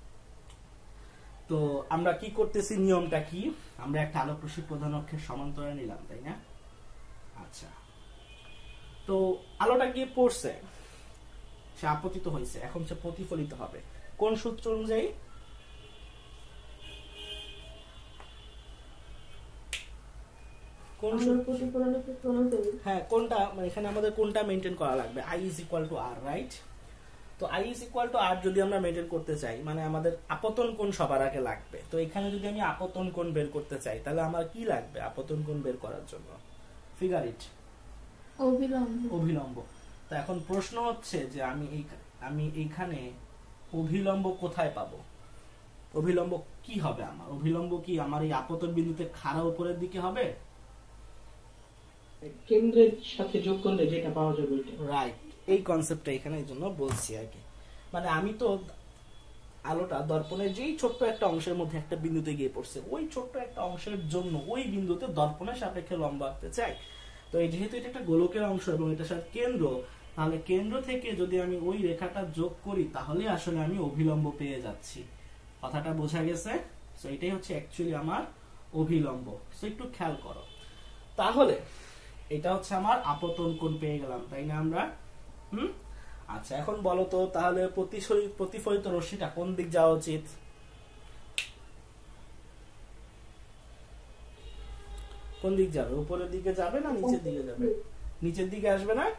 তো আমরা কি করতেছি, নিয়মটা কি? আমরা একটা আলোক রশ্মি প্রধান অক্ষের সমান্তরালে নিলাম, তাই না? আচ্ছা, তো আলোটা গিয়ে পড়ছে, সে আপতিত হয়েছে, এখন সে প্রতিফলিত হবে কোন সূত্র অনুযায়ী? কোন আলোর প্রতিফলনের সূত্র অনুযায়ী। হ্যাঁ, কোনটা মানে এখানে আমাদের কোনটা মেনটেন করা লাগবে? I is equal to R, right? তো I is equal to R যদি আমরা মেনটেন করতে চাই, মানে আমাদের আপতন কোণ সবার আগে লাগবে। তো এখানে যদি আমি আপতন কোণ বের করতে চাই, তাহলে আমার কি লাগবে আপতন কোণ বের করার জন্য? ফিগার ইট, অবিলম্ব। অভিলম্ব। তো এখন প্রশ্ন হচ্ছে যে আমি এইখানে অভিলম্ব কোথায় পাবো? অভিলম্ব কি হবে আমার? অভিলম্ব কি আমার এই আপতন বিন্দুতে খাড়া উপরের দিকে হবে? কেন্দ্রের সাথে যোগ করলে যেটা পাওয়া যাবে ওইটা। রাইট, এই কনসেপ্টটা এখানে এই জন্য বলছি আর কি। মানে আমি তো আলোটা দর্পণের যেই ছোট্ট একটা অংশের মধ্যে একটা বিন্দুতে গিয়ে পড়ছে, ওই ছোট্ট একটা অংশের জন্য ওই বিন্দুতে দর্পণের সাপেক্ষে লম্ব আঁকতে চাই। তো এই যেহেতু এটা একটা গোলকের অংশ এবং এটা সাথে কেন্দ্র, তাহলে কেন্দ্র থেকে যদি আমি ওই রেখাটা যোগ করি তাহলে আসলে আমি অভিলম্ব পেয়ে যাচ্ছি। কথাটা বোঝা গেছে? সো এটাই হচ্ছে অ্যাকচুয়ালি আমার অভিলম্ব। সো একটু খেয়াল করো, তাহলে এটা হচ্ছে আমার আপতন কোণ পেয়ে গেলাম, তাই না আমরা? আচ্ছা, এখন বলো তো তাহলে প্রতিফলিত রশ্মিটা কোন দিক যাওয়া উচিত? কোন দিক যাবে? উপরের দিকে যাবে না নিচের দিকে যাবে? নিচের দিকে আসবে না?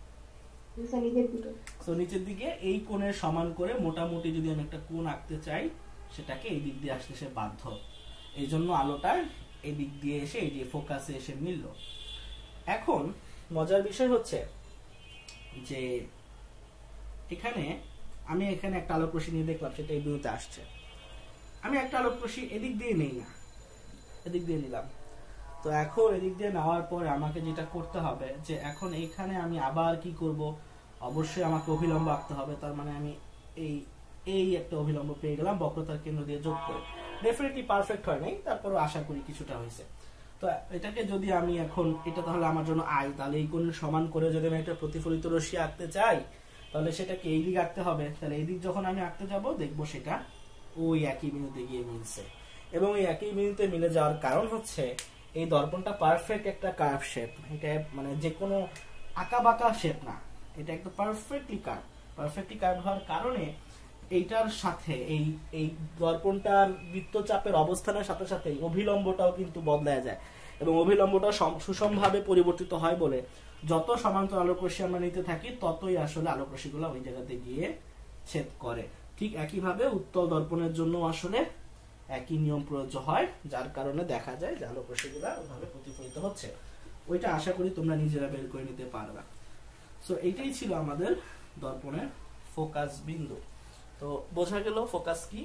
তো নিচের দিকে এই কোণের সমান করে মোটামুটি যদি আমি একটা কোণ আঁকতে চাই, সেটাকে এই দিক দিয়ে আসতে সে বাধ্য। এই জন্য আলোটা এই দিক দিয়ে এসে এই যে ফোকাসে এসে মিলল। এখন মজার বিষয় হচ্ছে যে এখানে আমি একটা আলোক রশ্মি নিয়ে দেখলাম, সেটা এই বিন্দুতে আসছে। আমি একটা আলোক রশ্মি এদিক দিয়ে নেই না, এদিক দিয়ে নিলাম। তো এখন এদিক দিয়ে নেওয়ার পরে আমাকে যেটা করতে হবে যে এখন এইখানে আমি আবার কি করব, অবশ্যই আমাকে অভিলম্ব আঁকতে হবে। তার মানে আমি এই একটা অভিলম্ব পেয়ে গেলাম বক্রতার কেন্দ্র দিয়ে যোগ করে। ডেফিনেটলি পারফেক্ট হয় নাই, তারপরও আশা করি কিছুটা হয়েছে। তো এটাকে যদি আমি এখন, এটা তাহলে আমার জন্য আই, তাহলে এই কোণের সমান করে যদি আমি একটা প্রতিফলিত রশ্মি আঁকতে চাই, তাহলে সেটাকে এই দিক আঁকতে হবে। তাহলে এই দিক যখন আমি আঁকতে যাব, দেখবো সেটা ওই একই বিন্দুতে গিয়ে মিলছে। এবং এই একই বিন্দুতে মিলে যাওয়ার কারণ হচ্ছে এই দর্পণটা পারফেক্ট একটা কার্ভ শেপ। এটা মানে যে কোনো আঁকা বাঁকা শেপ না, এটা একটা পারফেক্টলি কার্ভ হওয়ার কারণে এইটার সাথে এই দর্পণটার বৃত্তচাপের অবস্থানের সাথে সাথে অভিলম্বটাও কিন্তু বদলায় যায়, এবং অভিলম্বটা সুষমভাবে পরিবর্তিত হয় বলে যত সমান্তর আলোক রশ্মি আমরা নিতে থাকি, ততই আসলে আলোক রশ্মিগুলো ওই জায়গাতে গিয়ে ছেদ করে। ঠিক একইভাবে উত্তল দর্পণের জন্য আসলে একই নিয়ম প্রযোজ্য হয়, যার কারণে দেখা যায় যে আলোক রশ্মিগুলো ওইভাবে প্রতিফলিত হচ্ছে। ওইটা আশা করি তোমরা নিজেরা বের করে নিতে পারবে। সো এইটাই ছিল আমাদের দর্পণের ফোকাস বিন্দু। তো বোঝা গেল ফোকাস কি?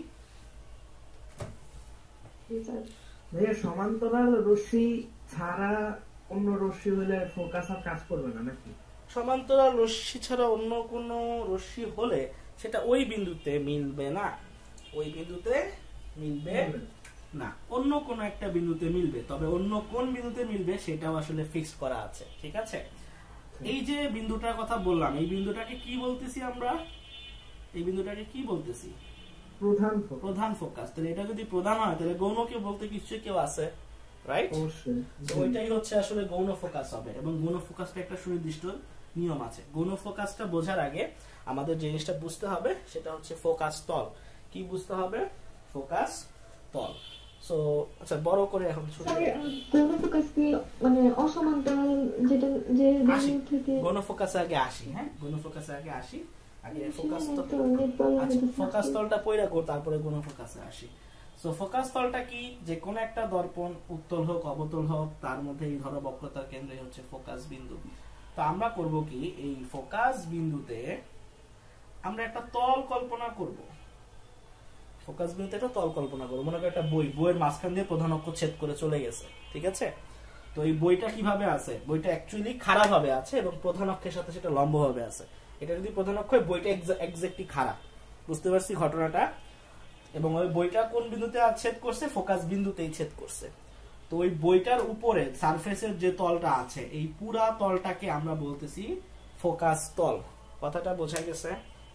ভাইয়া সমান্তরাল রশ্মি ছাড়া অন্য রশ্মি হলে ফোকাস আর কাজ করবে না নাকি? সমান্তরাল রশ্মি ছাড়া অন্য কোন রশ্মি হলে সেটা ওই বিন্দুতে মিলবে না, ওই বিন্দুতে মিলবে না, অন্য কোন একটা বিন্দুতে মিলবে। তবে অন্য কোন বিন্দুতে মিলবে সেটাও আসলে ফিক্সড করা আছে, ঠিক আছে? এই যে বিন্দুটার কথা বললাম, এই বিন্দুটাকে কি বলতেছি আমরা? এই বিন্দুটাকে কি বলতেছি? প্রধান ফোকাস। তাহলে এটা যদি প্রধান হয়, তাহলে গৌণকে বলতে কিছু কেউ আছে, রাইট? অবশ্যই। তো ওইটাই হচ্ছে আসলে গৌণ ফোকাস হবে, এবং গৌণ ফোকাসটা একটা সুনির্দিষ্ট নিয়ম আছে। গৌণ ফোকাসটা বোঝার আগে আমাদের যে জিনিসটা বুঝতে হবে সেটা হচ্ছে ফোকাস তল। কি বুঝতে হবে? ফোকাস তল। সো আচ্ছা, বড় করে এখন গৌণ ফোকাস কি মানে অসমান্তরাল, যেটা যে বিন্দু থেকে গৌণ ফোকাসে আগে আসি। হ্যাঁ, গৌণ ফোকাসে আগে আসি, আগে ফোকাস ফোকাস তলটা পয়রা কর, তারপরে গৌণ ফোকাসে আসি। সো ফোকাস তলটা কি? যে কোন একটা দর্পণ উত্তল হোক অবতল হোক, তার মধ্যে এই ধরো বক্রতার কেন্দ্রই হচ্ছে ফোকাস বিন্দু। তো আমরা করব কি, এই ফোকাস বিন্দুতে আমরা একটা তল কল্পনা করব। ফোকাস বিন্দুতে একটা তল কল্পনা করব। মনে করো একটা বইয়ের মাঝখান দিয়ে প্রধান অক্ষ ছেদ করে চলে গেছে, ঠিক আছে? তো এই বইটা কিভাবে আছে? বইটা অ্যাকচুয়ালি খাড়া ভাবে আছে এবং প্রধান অক্ষের সাথে সেটা লম্ব ভাবে আছে। এটা যদি প্রধান অক্ষ হয়, বইটা এক্স্যাক্টলি খাড়া। বুঝতে পারছি ঘটনাটা? এবং ওই বইটা কোন বিন্দুতে ছেদ করছে? ফোকাস বিন্দুতেই ছেদ করছে। তো ওই বইটার উপরে সারফেসের যে তলটা আছে, এই পুরা তলটাকে আমরা বলতেছি ফোকাস তল। কথাটা বোঝা গেছে?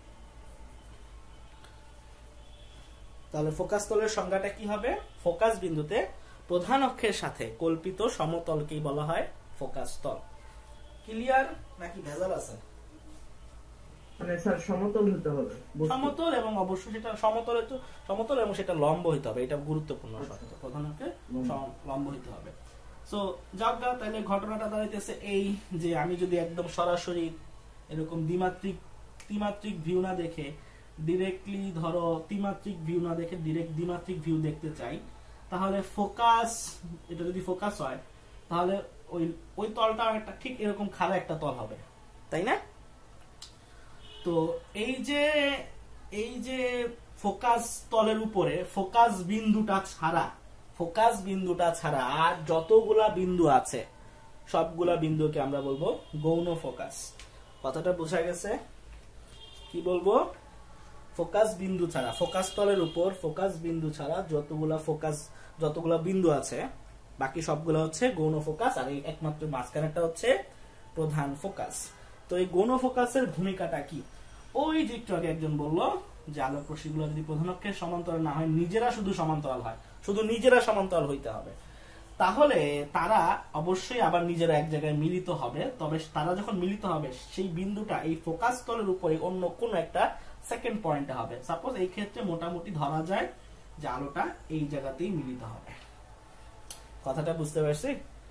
তাহলে ফোকাস তলের সংজ্ঞাটা কি হবে? ফোকাস বিন্দুতে প্রধান অক্ষের সাথে কল্পিত সমতলকেই বলা হয় ফোকাস তল। ক্লিয়ার নাকি ভেজাল আছে? মানে স্যার সমতল হতে হবে বস্তু। সমতল এবং অবশ্যই সেটা সমতল এবং সেটা লম্ব হইতে হবে, এটা গুরুত্বপূর্ণ শর্ত। প্রধানকে লম্ব হইতে হবে। সো যাজ্ঞা তাহলে ঘটনাটা দাঁড়াইতেছে এই যে আমি যদি একদম সরাসরি এরকম ত্রিমাত্রিক ভিউ না দেখে ডিরেক্টলি ধরো ত্রিমাত্রিক ভিউ না দেখে ডিরেক্ট দ্বিমাত্রিক ভিউ দেখতে চাই, তাহলে ফোকাস, এটা যদি ফোকাস হয় তাহলে ওই তলটা একটা ঠিক এরকম খাড়া একটা তল হবে, তাই না? তো এই যে ফোকাস তলের উপরে ফোকাস বিন্দুটা ছাড়া আর যতগুলা বিন্দু আছে সবগুলা বিন্দুকে আমরা বলবো গৌণ ফোকাস। কথাটা বোঝা গেছে? কি বলবো? ফোকাস বিন্দু ছাড়া, ফোকাস তলের উপর ফোকাস বিন্দু ছাড়া যতগুলা বিন্দু আছে বাকি সবগুলো হচ্ছে গৌণ ফোকাস, আর এই একমাত্র মাঝখানেরটা হচ্ছে প্রধান ফোকাস। তো এই গৌণ ফোকাসের ভূমিকাটা কি? ওই যে একটু আগে একজন বললো যে আলোক রশ্মিগুলো যদি প্রধান অক্ষের সমান্তরাল না হয়, নিজেরা শুধু সমান্তরাল হয়, শুধু নিজেরা সমান্তরাল হইতে হবে, তাহলে তারা অবশ্যই আবার নিজেরা এক জায়গায় মিলিত হবে। তবে তারা যখন মিলিত হবে সেই বিন্দুটা এই ফোকাস তলের উপরে অন্য কোন একটা সেকেন্ড পয়েন্টে হবে। সাপোজ এই ক্ষেত্রে মোটামুটি ধরা যায় যে আলোটা এই জায়গাতেই মিলিত হবে। কথাটা বুঝতে পারছি?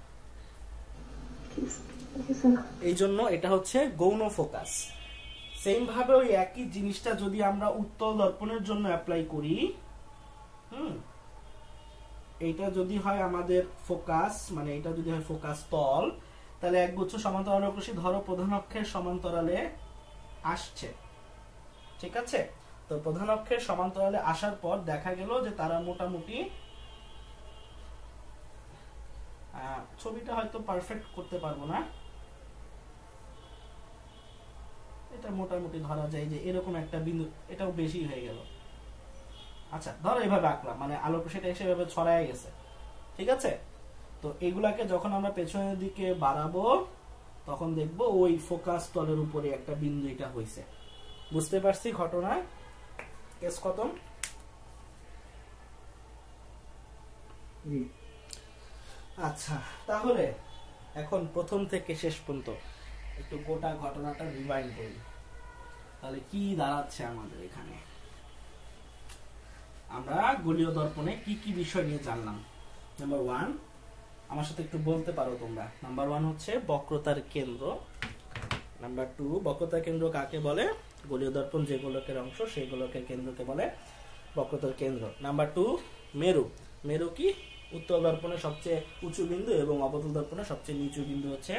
এই জন্য এটা হচ্ছে গৌণ ফোকাস। সেম ভাবে ওই একই জিনিসটা যদি আমরা উত্তল দর্পণের জন্য অ্যাপ্লাই করি, এইটা যদি হয় আমাদের ফোকাস, মানে এটা যদি হয় ফোকাস তল, তাহলে একগুচ্ছ সমান্তরাল আলোক রশ্মি ধরো প্রধান অক্ষের সমান্তরালে আসছে, ঠিক আছে? তো প্রধান অক্ষের সমান্তরালে আসার পর দেখা গেল যে তারা মোটামুটি, ছবিটা হয়তো পারফেক্ট করতে পারবো না, এটা মোটামুটি ধরা যায় যে এরকম একটা বিন্দু, এটাও বেশি হয়ে গেল। আচ্ছা ধরো এভাবে আঁকলাম, মানে আলোক সেটা এসে এভাবে ছড়ায় গেছে, ঠিক আছে? তো এগুলাকে যখন আমরা পেছনের দিকে বাড়াবো তখন দেখবো ওই ফোকাস তলের উপরে একটা বিন্দু এটা হইছে। বুঝতে পারছি ঘটনা? কেস খতম? আচ্ছা, তাহলে এখন প্রথম থেকে শেষ পর্যন্ত একটু গোটা ঘটনাটা রিভাইন্ড করি। তাহলে কি দাঁড়াচ্ছে আমাদের এখানে? আমরা গোলীয় দর্পণে কি কি বিষয় নিয়ে জানলাম? নাম্বার 1, আমার সাথে একটু বলতে পারো তোমরা। নাম্বার 1 হচ্ছে বক্রতার কেন্দ্র। নাম্বার 2, বক্রতার কেন্দ্র কাকে বলে? গোলীয় দর্পণ যে গোলকের অংশ সেই গোলকের কেন্দ্রকে বলে বক্রতার কেন্দ্র। নাম্বার 2, মেরু। মেরু কি? উত্তল দর্পণের সবচেয়ে উঁচু বিন্দু এবং অবতল দর্পণের সবচেয়ে নিচু বিন্দু হচ্ছে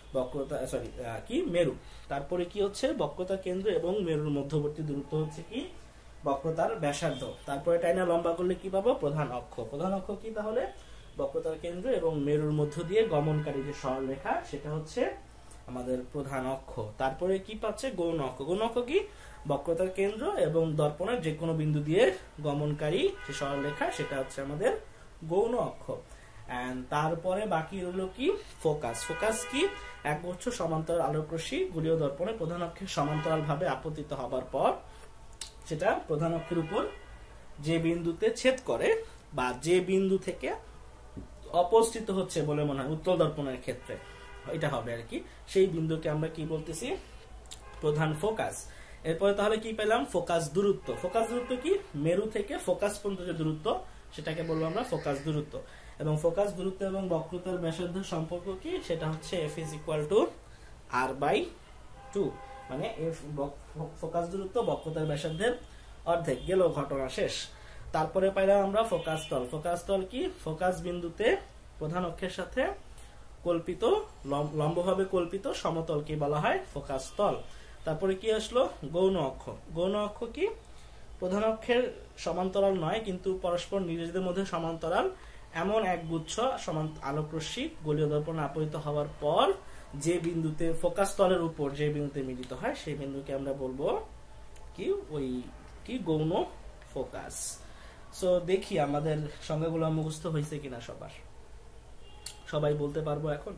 মেরু। তারপরে কি হচ্ছে? বক্রতার কেন্দ্র এবং মেরুর মধ্যবর্তী দূরত্ব হচ্ছে কি? বক্রতার ব্যাসার্ধ। তারপরে টাইনা লম্বা করলে কি পাবো? প্রধান অক্ষ। প্রধান অক্ষ কি তাহলে? বক্রতার কেন্দ্র এবং মেরুর মধ্য দিয়ে গমনকারী যে সরলরেখা সেটা হচ্ছে আমাদের প্রধান অক্ষ। তারপরে কি পাচ্ছে? গৌণ অক্ষ। গৌণ অক্ষ কি? বক্রতার কেন্দ্র এবং দর্পণের যে কোনো বিন্দু দিয়ে গমনকারী যে সরলরেখা সেটা হচ্ছে আমাদের গৌণ অক্ষ। এন্ড তারপরে বাকি হলো কি? ফোকাস। ফোকাস কি? একগুচ্ছ সমান্তরাল আলোক রশ্মি গোলীয় দর্পণে প্রধান অক্ষের সমান্তরাল ভাবে আপতিত হবার পর সেটা প্রধান অক্ষের উপর যে বিন্দুতে ছেদ করে বা যে বিন্দু থেকে অপসৃত হচ্ছে বলে মনে হয় উত্তল দর্পণের ক্ষেত্রে, এটা হবে আর কি, সেই বিন্দুকে আমরা কি বলতেছি? প্রধান ফোকাস। এরপরে তাহলে কি পেলাম? ফোকাস দূরত্ব। ফোকাস দূরত্ব কি? মেরু থেকে ফোকাস পর্যন্ত যে দূরত্ব সেটাকে বলবো আমরা ফোকাস দূরত্ব। এবং ফোকাস দূরত্ব এবং বক্রতার ব্যাসার্ধের সম্পর্ক কি? সেটা হচ্ছে F = R/2, মানে ফোকাস দূরত্ব বক্রতার ব্যাসার্ধের অর্ধেক। গেল, ঘটনা শেষ। তারপরে পাইলাম আমরা ফোকাস তল। ফোকাস তল কি? ফোকাস বিন্দুতে প্রধান অক্ষের সাথে কল্পিত, লম্বভাবে কল্পিত সমতলকে বলা হয় ফোকাস তল। তারপরে কি আসলো? গৌণ অক্ষ। গৌণ অক্ষ কি? প্রধান অক্ষের সমান্তরাল নয় কিন্তু পরস্পর নিজেদের মধ্যে সমান্তরাল এমন এক গুচ্ছ আলোক রশ্মি গোলীয় দর্পণে আপতিত হওয়ার পর যে বিন্দুতে ফোকাস তলের উপর যে বিন্দুতে মিলিত হয় সেই বিন্দুকে আমরা বলবো কি? গৌণ ফোকাস। সো দেখি আমাদের সংজ্ঞাগুলো মুখস্থ হয়েছে কিনা সবার। সবাই বলতে পারবো এখন?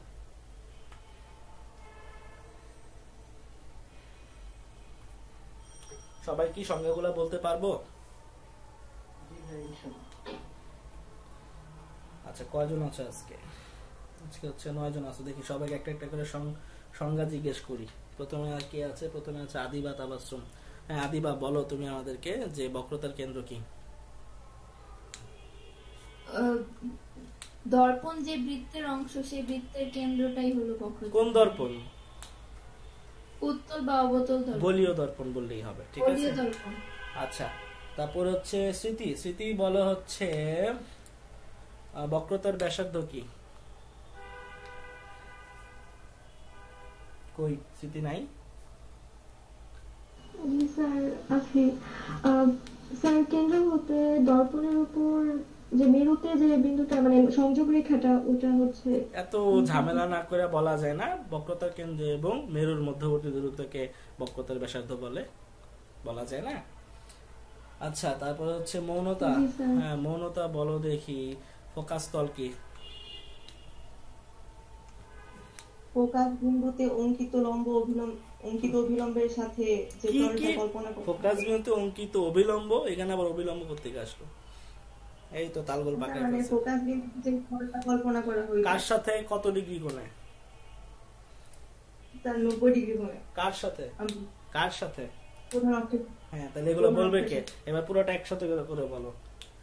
সবাই কি সংজ্ঞাগুলো বলতে পারবো? আচ্ছা, কয়জন আছে আজকে? আজকে হচ্ছে 9 জন আছে। দেখি সবাই একটা একটা করে সংজ্ঞা জিজ্ঞেস করি। প্রথমে আর কে আছে? প্রথমে আছে আদিবা তাবাসসুম। হ্যাঁ আদিবা, বলো তুমি আমাদেরকে যে বক্রতার কেন্দ্র কি? দর্পণ যে বৃত্তের অংশ, সেই বৃত্তের কেন্দ্রটাই হলো বক্রতা। কোন দর্পণ? উত্তল বা অবতল দর্পণ। গলীয় দর্পণ বললেই হবে, ঠিক আছে। গলীয় দর্পণ। আচ্ছা, তারপর হচ্ছে স্মৃতি। স্মৃতি বলো হচ্ছে বক্রতার ব্যাসার্ধ কি? কই স্মৃতি নাই? জি স্যার আছে। স্যার কেন্দ্র হতে দর্পণের উপর যে মেরুতে যে বিন্দুটা মানে সংযোগ রেখাটা ওটা হচ্ছে। এত ঝামেলা না করে বলা যায় না বক্রতার কেন্দ্র এবং মেরুর মধ্যবর্তী দূরত্বকে বক্রতার ব্যাসার্ধ বলে? বলা যায় না? আচ্ছা, তারপর হচ্ছে মৌনতা। জি স্যার। হ্যাঁ মৌনতা বলো দেখি ফোকাস তল কি? ফোকাস বিন্দুতে অঙ্কিত অভিলম্বের সাথে যে কি তলটা কি? কল্পনা করতে ফোকাস হবে। বিন্দুতে অঙ্কিত অবিলম্ব, এখানে আবার অবিলম্ব করতে আসলো? এই তো তালগোল পাকায় মানে ফেলছে। ফোকাস বিন্দুতে যে তলটা কল্পনা করা হয়েছে কার সাথে কত ডিগ্রি কোণে? তার 90 ডিগ্রি কোণে। কার সাথে? কার সাথে? প্রধান অক্ষে হ্যাঁ তাহলে এগুলো বলবে কে? এবার পুরোটা একসাথে করে বলো।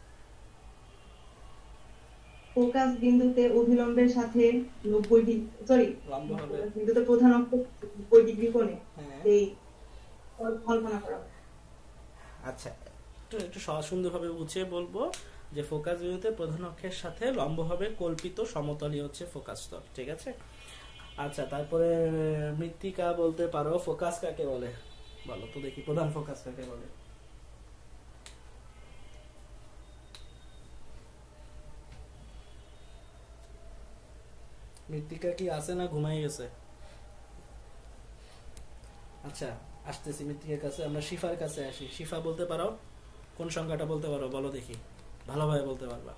ফোকাস বিন্দুতে অভিলম্বের সাথে 90 ডিগ্রি, সরি, লম্ব হবে। বিন্দুতে প্রধান অক্ষে 90 ডিগ্রি কোণে হ্যাঁ এই কল্পনা করা হয়। আচ্ছা, একটু একটু সুন্দরভাবে বুঝিয়ে বলবো যে ফোকাস বিন্দুতে প্রধান অক্ষের সাথে লম্বভাবে কল্পিত সমতলই হচ্ছে ফোকাস তল, ঠিক আছে। আচ্ছা, তারপরে মৃত্তিকা বলতে পারো ফোকাস কাকে বলে? বলো তো দেখি প্রধান ফোকাস কাকে বলে? মৃত্তিকা কি আছে না ঘুমাই গেছে? আচ্ছা আসতেছি মৃত্তিকার কাছে, আমরা শিফার কাছে আসি। শিফা বলতে পারো কোন সংখ্যাটা বলতে পারো? বলো দেখি, ভালোভাবে বলতে পারবা।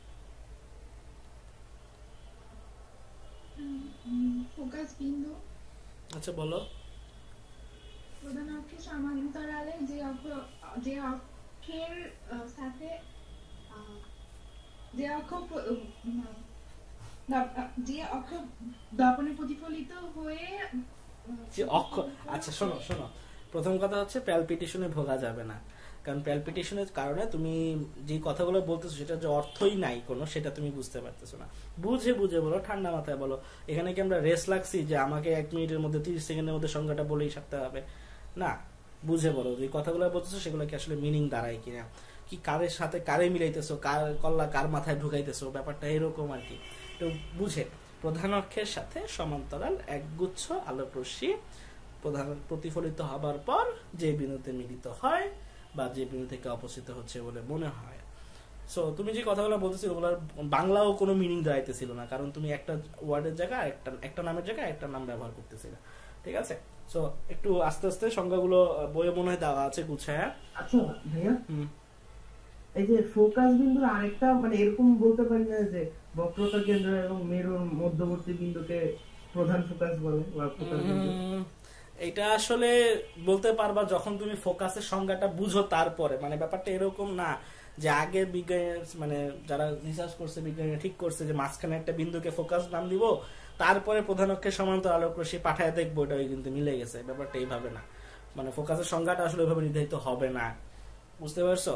ফোকাস বিন্দু আচ্ছা বলো। প্রধান অক্ষের সমান্তরালে যে অক্ষের সাথে যে অক্ষ দর্পণে প্রতিফলিত হয়ে যে অক্ষর, আচ্ছা শোনো শোনো, প্রথম কথা হচ্ছে প্যালপিটেশনে ভোগা যাবে না, কারণ প্যালপিটেশনের কারণে তুমি যে কথাগুলো বলতেছো সেটা যে অর্থই নাই কোনো, সেটা তুমি বুঝতে পারতেছো না। বুঝে বুঝে বলো, ঠান্ডা মাথায় বলো। এখানে কি আমরা রেস লাগছি যে আমাকে 1 মিনিটের মধ্যে 30 সেকেন্ডের মধ্যে সংখ্যাটা বলেই সারতে হবে? না, বুঝে বলো যে কথাগুলো বলতেছো সেগুলো কি আসলে মিনিং দাঁড়ায় কিনা, কি কারের সাথে কারে মিলাইতেছো, কার কল্লা কার মাথায় ঢুকাইতেছো, ব্যাপারটা এরকম আর কি। তো বুঝে, প্রধান অক্ষের সাথে সমান্তরাল একগুচ্ছ আলোক রশ্মি প্রধান প্রতিফলিত হবার পর যে বিন্দুতে মিলিত হয় বা যে বিন্দু থেকে অপসৃত হচ্ছে বলে মনে হয়। সো তুমি যে কথাগুলো বলতেছিলে ওগুলোর বাংলাও কোনো মিনিং দাঁড়াইতেছিল না, কারণ তুমি একটা ওয়ার্ডের জায়গায় একটা নামের জায়গায় একটা নাম ব্যবহার করতেছিলে, ঠিক আছে। সো একটু আস্তে আস্তে সংজ্ঞাগুলো বইয়ে মনে হয় দেওয়া আছে গুছায়া। আচ্ছা ভাইয়া, এই যে ফোকাস বিন্দুর আরেকটা মানে এরকম বলতে পারি না যে বক্রতা কেন্দ্র এবং মেরুর মধ্যবর্তী বিন্দুকে প্রধান ফোকাস বলে বা ফোকাস বিন্দু? এটা আসলে বলতে পারবা যখন তুমি ফোকাসের সংজ্ঞাটা বুঝো তারপরে। মানে ব্যাপারটা এরকম না যে আগে বিজ্ঞানী মানে যারা রিসার্চ করছে বিজ্ঞানী ঠিক করছে যে মাঝখানে একটা বিন্দুকে ফোকাস নাম দিব, তারপরে প্রধান অক্ষের সমান্তর আলোক রশ্মি পাঠায় দেখবো এটা কিন্তু মিলে গেছে। ব্যাপারটা এইভাবে না, মানে ফোকাসের সংজ্ঞাটা আসলে ওইভাবে নির্ধারিত হবে না, বুঝতে পারছো?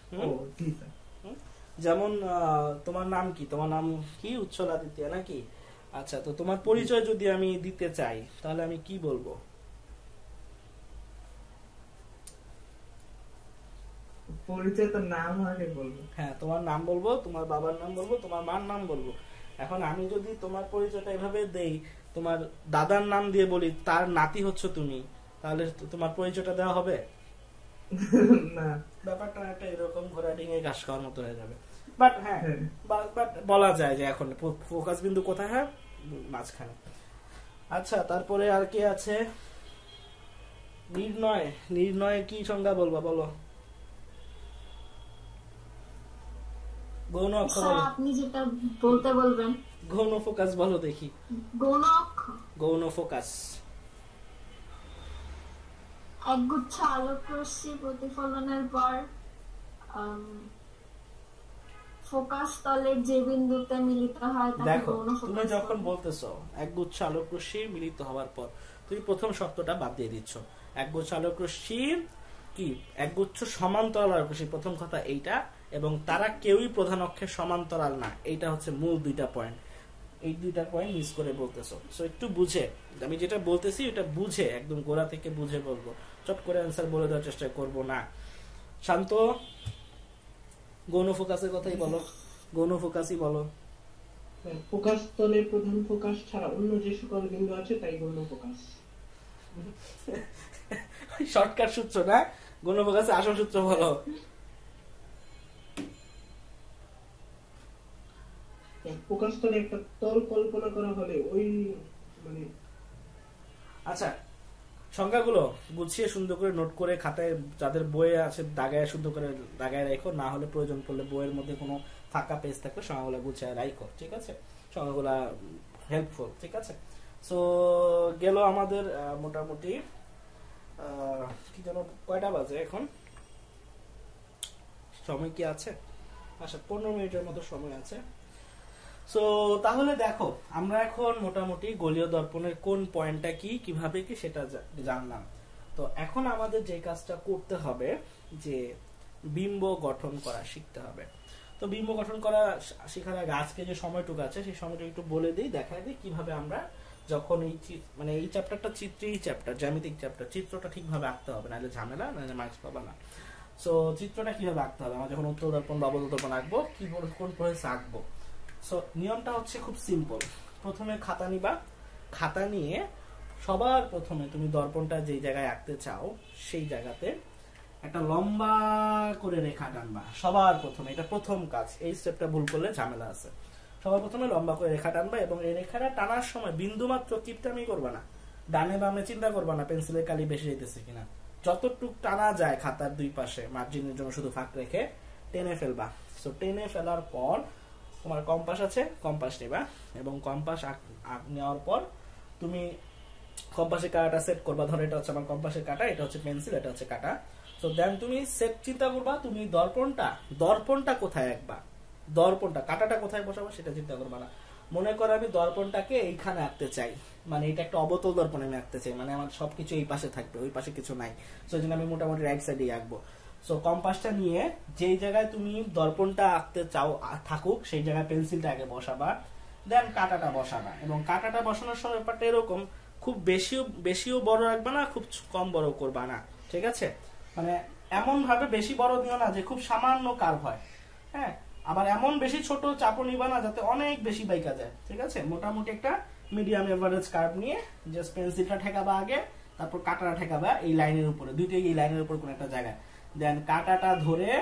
যেমন তোমার নাম কি? তোমার নাম কি? উচ্ছল আদিত্য নাকি? আচ্ছা, তো তোমার পরিচয় যদি আমি দিতে চাই তাহলে আমি কি বলবো? পরিচয় তো নাম আগে বলবো। হ্যাঁ, তোমার নাম বলবো, তোমার বাবার নাম বলবো, তোমার মার নাম বলবো। এখন আমি যদি তোমার পরিচয়টা এভাবে দেই, তোমার দাদার নাম দিয়ে বলি তার নাতি হচ্ছে তুমি, তাহলে তোমার পরিচয়টা দেওয়া হবে না? ব্যাপারটা একটা এরকম ঘোড়া ডিঙে ঘাস খাওয়ার মতো হয়ে যাবে। বাট হ্যাঁ, বাট বলা যায় যে এখন ফোকাস বিন্দু কোথায়? হয় মাঝখানে। আচ্ছা, তারপরে আর কি আছে? নির্ণয়। নির্ণয় কি সংজ্ঞা বলবা বলো? গৌণ অক্ষ বলো। আপনি যেটা বলতে বলবেন। গৌণ ফোকাস বলো দেখি। গৌণ অক্ষ, গৌণ ফোকাস একগুচ্ছ আলোক রশ্মি প্রতিফলনের পর ফোকাস তলের যে বিন্দুতে মিলিত হয় তাকে দেখো গৌণ তুমি ফোকাস যখন বলে। বলতেছো একগুচ্ছ আলোক রশ্মি মিলিত হওয়ার পর তুমি প্রথম শর্তটা বাদ দিয়ে দিচ্ছ। একগুচ্ছ আলোক রশ্মির কি একগুচ্ছ সমান্তরাল আলোক রশ্মি, প্রথম কথা এইটা, এবং তারা কেউই প্রধান অক্ষের সমান্তরাল না, এইটা হচ্ছে মূল দুইটা পয়েন্ট। এই দুইটা পয়েন্ট মিস করে বলতেছো। সো একটু বুঝে, আমি যেটা বলতেছি এটা বুঝে, একদম গোড়া থেকে বুঝে বলবো, চট করে অ্যান্সার বলে দেওয়ার চেষ্টা করব না। শান্ত, গৌণ ফোকাসের কথাই বলো, গৌণ ফোকাসই বলো। ফোকাস তলের প্রধান ফোকাস ছাড়া অন্য যে সকল বিন্দু আছে তাই গৌণ ফোকাস। শর্টকাট সূত্র না, গৌণ ফোকাসের আসল সূত্র বলো। ফোকাস তলে একটা তল কল্পনা করা হলে ওই মানে আচ্ছা, সংখ্যাগুলো গুছিয়ে সুন্দর করে নোট করে খাতায় যাদের বইয়ে আছে দাগায় সুন্দর করে দাগায় রাখো, না হলে প্রয়োজন পড়লে বইয়ের মধ্যে কোনো ফাঁকা পেজ থাকলে সংখ্যাগুলো গুছিয়ে রাখো, ঠিক আছে? সংখ্যাগুলা হেল্পফুল, ঠিক আছে? সো গেল আমাদের মোটামুটি কি যেন কয়টা বাজে এখন, সময় কি আছে? আচ্ছা 15 মিনিটের মতো সময় আছে। সো তাহলে দেখো আমরা এখন মোটামুটি গোলীয় দর্পণের কোন পয়েন্টটা কি, কিভাবে কি সেটা জানলাম। তো এখন আমাদের যে কাজটা করতে হবে যে বিম্ব গঠন করা শিখতে হবে। তো বিম্ব গঠন করা শেখার আগে আজকে যে সময়টুকু আছে সেই সময়টুকু একটু বলে দিই, দেখাই দিই কিভাবে আমরা যখন এই মানে এই চ্যাপ্টারটা চিত্রেই চ্যাপ্টার, জ্যামিতিক চ্যাপ্টার, চিত্রটা ঠিকভাবে আঁকতে হবে, নাহলে ঝামেলা, নাহলে মার্কস পাবা না। সো চিত্রটা কিভাবে আঁকতে হবে, আমরা যখন উত্তল দর্পণ বা অবতল দর্পণ আঁকবো কি কোন প্রসেস আঁকবো। সো নিয়মটা হচ্ছে খুব সিম্পল। প্রথমে খাতা নিবা, খাতা নিয়ে সবার প্রথমে তুমি দর্পণটা যেই জায়গায় আঁকতে চাও সেই জায়গাতে একটা লম্বা করে রেখা টানবা সবার প্রথমে। এটা প্রথম কাজ, এই স্টেপটা ভুল করলে ঝামেলা আছে। সবার প্রথমে লম্বা করে রেখা টানবা এবং এই রেখাটা টানার সময় বিন্দু মাত্র কিপটামি করবা না, ডানে বামে চিন্তা করবা না পেন্সিলের কালি বেশি যেতেছে কিনা। যতটুক টানা যায় খাতার দুই পাশে মার্জিনের জন্য শুধু ফাঁক রেখে টেনে ফেলবা। সো টেনে ফেলার পর তোমার কম্পাস আছে, কম্পাস নেবা এবং কম্পাস নেওয়ার পর তুমি কম্পাসের কাঁটাটা সেট করবা। ধরো এটা হচ্ছে আমার কম্পাসের কাঁটা, এটা হচ্ছে পেন্সিল, এটা হচ্ছে কাঁটা। সো দেন তুমি সেট চিন্তা করবা তুমি দর্পণটা কোথায় আঁকবা, দর্পণটা কাঁটাটা কোথায় বসাবো সেটা চিন্তা করবা না। মনে করো আমি দর্পণটাকে এইখানে আঁকতে চাই, মানে এটা একটা অবতল দর্পণ আমি আঁকতে চাই, মানে আমার সবকিছু এই পাশে থাকবে, ওই পাশে কিছু নাই। সো এই জন্য আমি মোটামুটি রাইট সাইডে আঁকবো। সো কম্পাসটা নিয়ে যেই জায়গায় তুমি দর্পণটা আঁকতে চাও থাকুক সেই জায়গায় পেন্সিলটা আগে বসাবা, দেন কাঁটাটা বসাবা। এবং কাঁটাটা বসানোর সময় ব্যাপারটা এরকম, খুব বেশিও বড় রাখবা না, খুব কম বড় করবা না, ঠিক আছে? মানে এমন ভাবে বেশি বড় দিও না যে খুব সামান্য কার্ভ হয়, হ্যাঁ, আবার এমন বেশি ছোট চাপও নিবা না যাতে অনেক বেশি বাইকা যায়, ঠিক আছে? মোটামুটি একটা মিডিয়াম এভারেজ কার্ভ নিয়ে জাস্ট পেন্সিলটা ঠেকাবা আগে, তারপর কাঁটাটা ঠেকাবা এই লাইনের উপরে, দুইটাই এই লাইনের উপর কোন একটা জায়গায়। দেন কাঁটাটা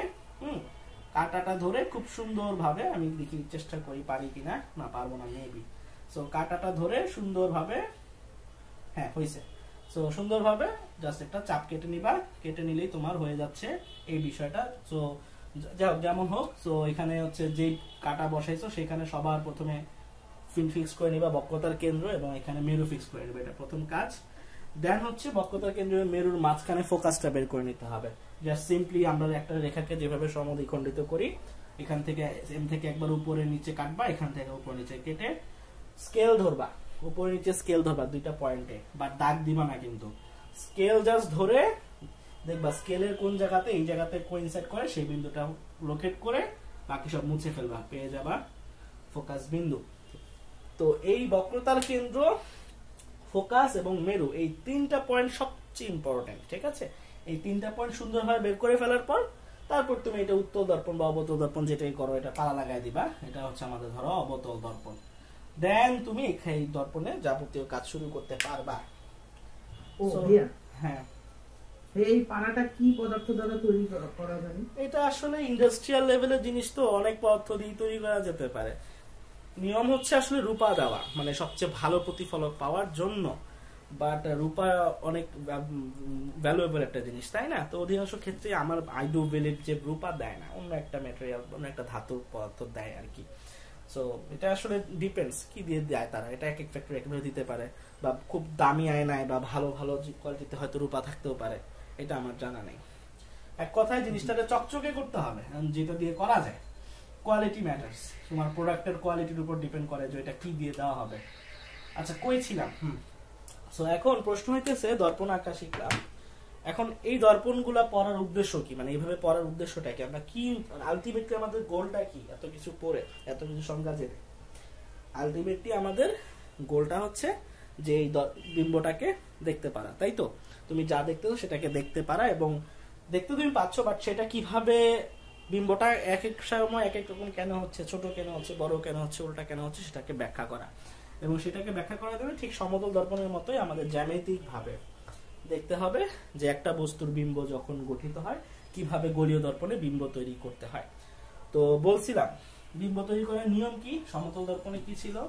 ধরে খুব সুন্দর ভাবে, আমি দেখি চেষ্টা করি পারি কিনা, না পারবো না মেবি। সো কাঁটাটা ধরে সুন্দর ভাবে, হ্যাঁ হয়েছে। সো সুন্দর ভাবে জাস্ট একটা চাপ কেটে নিবা, কেটে নিলেই তোমার হয়ে যাচ্ছে এই বিষয়টা। সো যেমন হোক, সো এখানে হচ্ছে যেই কাঁটা বসাইছো সেখানে সবার প্রথমে ফিক্স করে নিবা বক্রতার কেন্দ্র এবং এখানে মেরু ফিক্স করে নিবা, এটা প্রথম কাজ। দেন হচ্ছে বক্রতার কেন্দ্র মেরুর মাঝখানে ফোকাসটা বের করে নিতে হবে। জাস্ট সিম্পলি আমরা একটা রেখাকে যেভাবে সমদ্বিখণ্ডিত করি, এখান থেকে এম থেকে একবার উপরে নিচে কাটবা, এখান থেকে উপরে নিচে কেটে স্কেল ধরবা, উপরে নিচে স্কেল ধরবা দুইটা পয়েন্টে, বাট দাগ দিবা না কিন্তু। স্কেল জাস্ট ধরে দেখবা স্কেলের কোন জায়গাতে এই জায়গাতে কোইনসাইড করে সেই বিন্দুটা লোকেট করে বাকি সব মুছে ফেলবা, পেয়ে যাবা ফোকাস বিন্দু। তো এই বক্রতার কেন্দ্র, ফোকাস এবং মেরু, এই তিনটা পয়েন্ট সবচেয়ে ইম্পর্টেন্ট, ঠিক আছে? এই তিনটা পয়েন্ট সুন্দরভাবে বের করে ফেলার পর তারপর তুমি এটা উত্তল দর্পণ বা অবতল দর্পণ যেটাই করো এটা পালা লাগাই দিবা। এটা হচ্ছে আমাদের ধরো অবতল দর্পণ। দেন তুমি এই দর্পণে যাবতীয় কাজ শুরু করতে পারবা। ও ভাইয়া, হ্যাঁ, এই পানাটা কি পদার্থ দ্বারা তৈরি করা যায়? এটা আসলে ইন্ডাস্ট্রিয়াল লেভেলের জিনিস, তো অনেক পদার্থ দিয়ে তৈরি করা যেতে পারে। নিয়ম হচ্ছে আসলে রূপা দেওয়া, মানে সবচেয়ে ভালো প্রতিফলক পাওয়ার জন্য। বাট রূপা অনেক ভ্যালুয়েবল একটা জিনিস, তাই না? তো অধিকাংশ ক্ষেত্রে আমার আই ডু বিলিভ যে রূপা দেয় না, অন্য একটা ম্যাটেরিয়াল, অন্য একটা ধাতুর পদার্থ দেয় আর কি। সো এটা আসলে ডিপেন্ডস কি দিয়ে দেয় তারা, এটা এক এক ফ্যাক্টরি একভাবে দিতে পারে, বা খুব দামি আয়নায় বা ভালো ভালো কোয়ালিটিতে হয়তো রূপা থাকতেও পারে, এটা আমার জানা নেই। এক কথায় জিনিসটাকে চকচকে করতে হবে, যেটা দিয়ে করা যায়। কোয়ালিটি ম্যাটার্স, তোমার প্রোডাক্টের কোয়ালিটির উপর ডিপেন্ড করে যে এটা কি দিয়ে দেওয়া হবে। আচ্ছা কই ছিলাম? সো এখন প্রশ্ন হইতেছে দর্পণ আঁকা শিখলাম, এখন এই দর্পণগুলা পড়ার উদ্দেশ্য কি, মানে এইভাবে পড়ার উদ্দেশ্যটা কি, আমরা কি আলটিমেটলি আমাদের গোলটা কি এত কিছু পড়ে এত কিছু সংজ্ঞা জেনে? আলটিমেটলি আমাদের গোলটা হচ্ছে যে এই বিম্বটাকে দেখতে পারা, তাই তো? তুমি যা দেখতেছো সেটাকে দেখতে পারা, এবং দেখতে তুমি পাচ্ছ, বাট সেটা কিভাবে বিম্বটা এক এক সময় এক এক রকম কেন হচ্ছে, ছোট কেন হচ্ছে, বড় কেন হচ্ছে, উল্টা কেন হচ্ছে, সেটাকে ব্যাখ্যা করা। এবং সেটাকে ব্যাখ্যা করা যাবে ঠিক সমতল দর্পণের মতোই আমাদের জ্যামিতিক ভাবে দেখতে হবে যে একটা বস্তুর বিম্ব যখন গঠিত হয় কিভাবে গোলীয় দর্পণে বিম্ব তৈরি করতে হয়। তো বলছিলাম বিম্ব তৈরি করার নিয়ম কি, সমতল দর্পণে কি ছিল?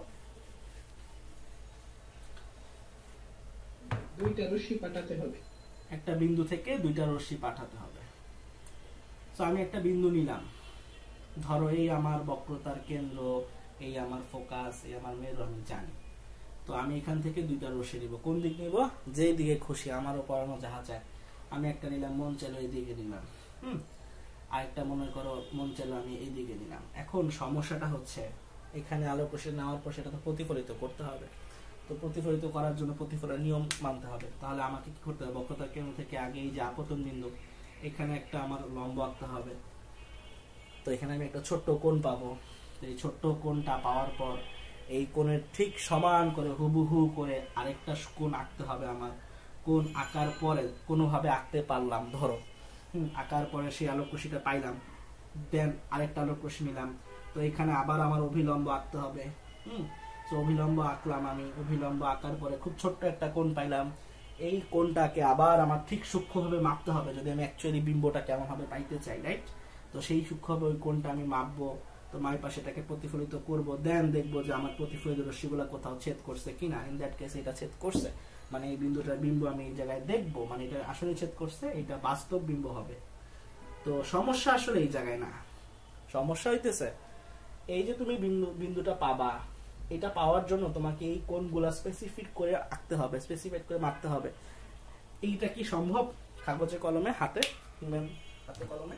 দুইটা রশ্মি পাঠাতে হবে, একটা বিন্দু থেকে দুইটা রশ্মি পাঠাতে হবে। তো আমি একটা বিন্দু নিলাম, ধরো এই আমার বক্রতার কেন্দ্র, এই আমার ফোকাস, এই আমার মেরু, আমি জানি। তো আমি এখান থেকে দুইটা রশ্মি নিব, কোন দিক নিব? যে দিকে খুশি, আমারও পড়ানো যাহা চায়। আমি একটা নিলাম মন চাইলো এই দিকে নিলাম, আরেকটা মনে করো মন চাইলো আমি এই দিকে নিলাম। এখন সমস্যাটা হচ্ছে এখানে আলোক রশ্মি নেওয়ার পর সেটা তো প্রতিফলিত করতে হবে। তো প্রতিফলিত করার জন্য প্রতিফলনের নিয়ম মানতে হবে। তাহলে আমাকে কি করতে হবে? বক্রতার কেন্দ্র থেকে আগে এই যে আপতন বিন্দু, এখানে একটা আমার লম্ব আঁকতে হবে। তো এখানে আমি একটা ছোট্ট কোণ পাবো। এই ছোট্ট কোণটা পাওয়ার পর এই কোণের ঠিক সমান করে হুবহু করে আরেকটা কোণ আঁকতে হবে আমার। কোণ আঁকার পরে কোনোভাবে আঁকতে পারলাম, ধরো আঁকার পরে সেই আলোক রশ্মিটা পাইলাম, দেন আরেকটা আলোক রশ্মি নিলাম। তো এখানে আবার আমার অভিলম্ব আঁকতে হবে। তো অভিলম্ব আঁকলাম আমি, অভিলম্ব আঁকার পরে খুব ছোট্ট একটা কোণ পাইলাম। এই কোণটাকে আবার আমার ঠিক সূক্ষ্মভাবে মাপতে হবে যদি আমি অ্যাকচুয়ালি বিম্বটা কেমন ভাবে পাইতে চাই, রাইট? তো সেই সূক্ষ্মভাবে ওই কোণটা আমি মাপবো, তো মাই পাশে এটাকে প্রতিফলিত করব, দেন দেখবো যে আমার প্রতিফলিত রশ্মিগুলো কোথাও ছেদ করছে কিনা। ইন দ্যাট কেস এটা ছেদ করছে, মানে এই বিন্দুটার বিম্ব আমি এই জায়গায় দেখবো, মানে এটা আসলে ছেদ করছে, এটা বাস্তব বিম্ব হবে। তো সমস্যা আসলে এই জায়গায় না, সমস্যা হইতেছে এই যে তুমি বিন্দুটা পাবা, এটা পাওয়ার জন্য তোমাকে এই কোণগুলা স্পেসিফিক করে আঁকতে হবে, স্পেসিফাইড করে মাপতে হবে। এইটা কি সম্ভব কাগজে কলমে, হাতে হাতে কলমে?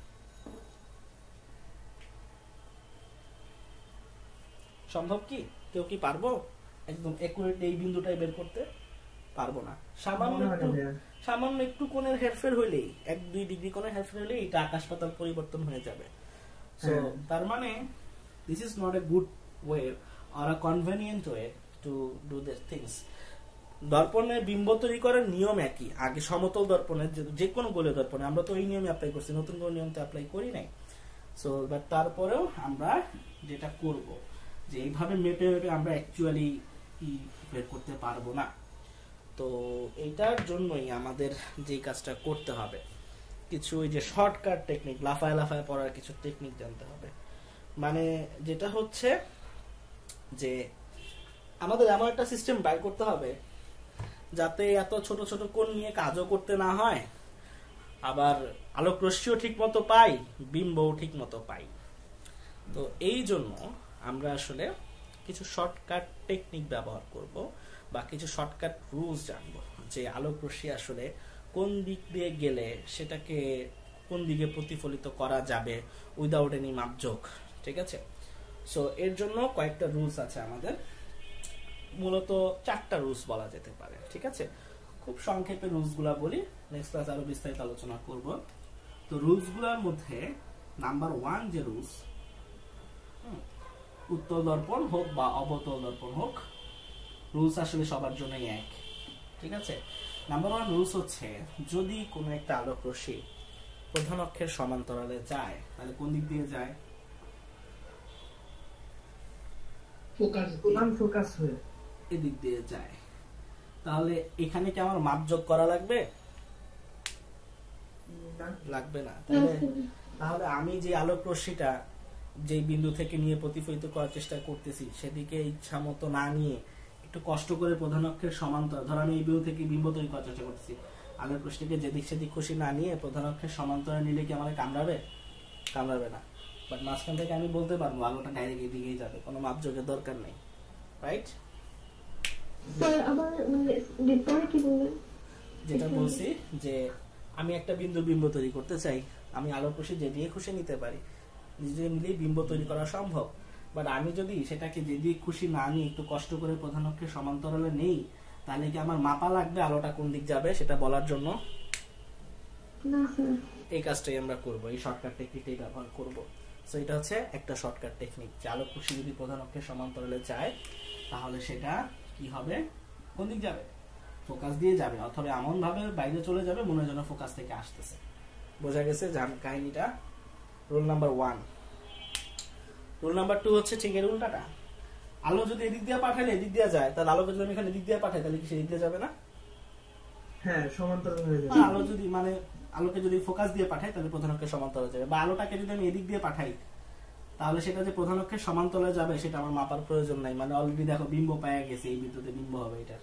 সম্ভব কি? কেউ কি পারবো একদম একুরেট এই বিন্দুটাই বের করতে? পারবো না। সামান্য একটু কোণের হেরফের হইলেই, 1-2 ডিগ্রি কোণের হেরফের হইলেই এটা আকাশ পাতাল পরিবর্তন হয়ে যাবে। সো তার মানে this is not a good way or a convenient way to do these things. দর্পণের বিম্ব তৈরি করার নিয়ম একই, আগে সমতল দর্পণের যে কোনো গোলীয় দর্পণে আমরা তো এই নিয়মে অ্যাপ্লাই করছি, নতুন কোনো নিয়ম তো অ্যাপ্লাই করি নাই। সো বাট তারপরেও আমরা যেটা করব যে এইভাবে মেপে মেপে আমরা অ্যাকচুয়ালি বের করতে পারবো না। তো এইটার জন্যই আমাদের যে কাজটা করতে হবে, কিছু ওই যে শর্টকাট টেকনিক, লাফায় লাফায় পড়ার কিছু টেকনিক জানতে হবে। মানে যেটা হচ্ছে যে আমাদের এমন একটা সিস্টেম বাইর করতে হবে যাতে এত ছোট ছোট কোণ নিয়ে কাজও করতে না হয়, আবার আলোক রশ্মিও ঠিক মতো পাই, বিম্বও ঠিক মতো পাই। তো এই জন্য আমরা আসলে কিছু শর্টকাট টেকনিক ব্যবহার করব বা কিছু শর্টকাট রুলস জানবো যে আলোক রশ্মি আসলে কোন দিক দিয়ে গেলে সেটাকে কোন দিকে প্রতিফলিত করা যাবে উইদাউট এনি মাপযোগ, ঠিক আছে? সো এর জন্য কয়েকটা রুলস আছে আমাদের, মূলত 4টা রুলস বলা যেতে পারে, ঠিক আছে? খুব সংক্ষেপে রুলসগুলা বলি, নেক্সট ক্লাস আরো বিস্তারিত আলোচনা করব। তো রুলসগুলোর মধ্যে নাম্বার 1 যে রুলস, উত্তল দর্পণ হোক বা অবতল দর্পণ হোক, রুলস আসলে সবার জন্যই এক, ঠিক আছে? নাম্বার 1 রুলস হচ্ছে যদি কোনো একটা আলোক রশ্মি প্রধান অক্ষের সমান্তরালে যায় তাহলে কোন দিক দিয়ে যায়? ফোকাস হয়ে এদিক দিয়ে যায়। তাহলে এখানে কি আমার মাপযোগ করা লাগবে? লাগবে না। তাহলে আমি যে আলোক রশ্মিটা যে বিন্দু থেকে নিয়ে প্রতিফলিত করার চেষ্টা করতেছি সেদিকে ইচ্ছা মতো না নিয়ে একটু কষ্ট করে প্রধান অক্ষের সমান্তরাল, ধর আমি এই বিন্দু থেকে বিম্ব তৈরি করার চেষ্টা করতেছি, আলোক রশ্মিকে যেদিক সেদিক খুশি না নিয়ে প্রধান অক্ষের সমান্তরাল নিলে কি আমাকে কামড়াবে? কামড়াবে না। বাট মাঝখান থেকে আমি বলতে পারবো আলোটা ডাইরেক্ট এদিকেই যাবে, কোনো মাপযোগের দরকার নেই, রাইট? আবার পরে কি বললেন? যেটা বলছি যে আমি একটা বিন্দু বিম্ব তৈরি করতে চাই, আমি আলোক রশ্মি যেদিকে খুশি নিতে পারি, নিজে মিলেই বিম্ব তৈরি করা সম্ভব। বাট আমি যদি সেটাকে যেদিক খুশি না নিয়ে একটু কষ্ট করে প্রধান অক্ষের সমান্তরালে নেই, তাহলে কি আমার মাপা লাগবে আলোটা কোন দিক যাবে সেটা বলার জন্য? না স্যার। এই কাজটাই আমরা করব, এই শর্টকাট টেকনিকটাই ব্যবহার করব। সো এটা হচ্ছে একটা শর্টকাট টেকনিক, যে আলোক রশ্মি যদি প্রধান অক্ষের সমান্তরালে যায় তাহলে সেটা কি হবে, কোন দিক যাবে, ফোকাস দিয়ে যাবে, অথবা এমন ভাবে বাইরে চলে যাবে মনে হয় যেন ফোকাস থেকে আসতেছে। বোঝা গেছে কাহিনীটা? Rule number 1। রুল নাম্বার 2 হচ্ছে ঠিক এর উল্টাটা। আলো যদি এদিক দিয়ে পাঠালে এদিক দিয়ে যায়, তাহলে আলোকে যদি আমি এখানে এদিক দিয়ে পাঠাই তাহলে কি সেদিক দিয়ে যাবে না? হ্যাঁ, সমান্তরাল হয়ে যাবে। আলো যদি আলোকে যদি ফোকাস দিয়ে পাঠাই তাহলে প্রধান অক্ষের সমান্তরালে যাবে, বা আলোটাকে যদি আমি এদিক দিয়ে পাঠাই তাহলে সেটা যে প্রধান অক্ষের সমান্তরালে যাবে সেটা আমার মাপার প্রয়োজন নাই। মানে অলরেডি দেখো বিম্ব পাওয়া গেছে, এই বিন্দুতে বিম্ব হবে এটার।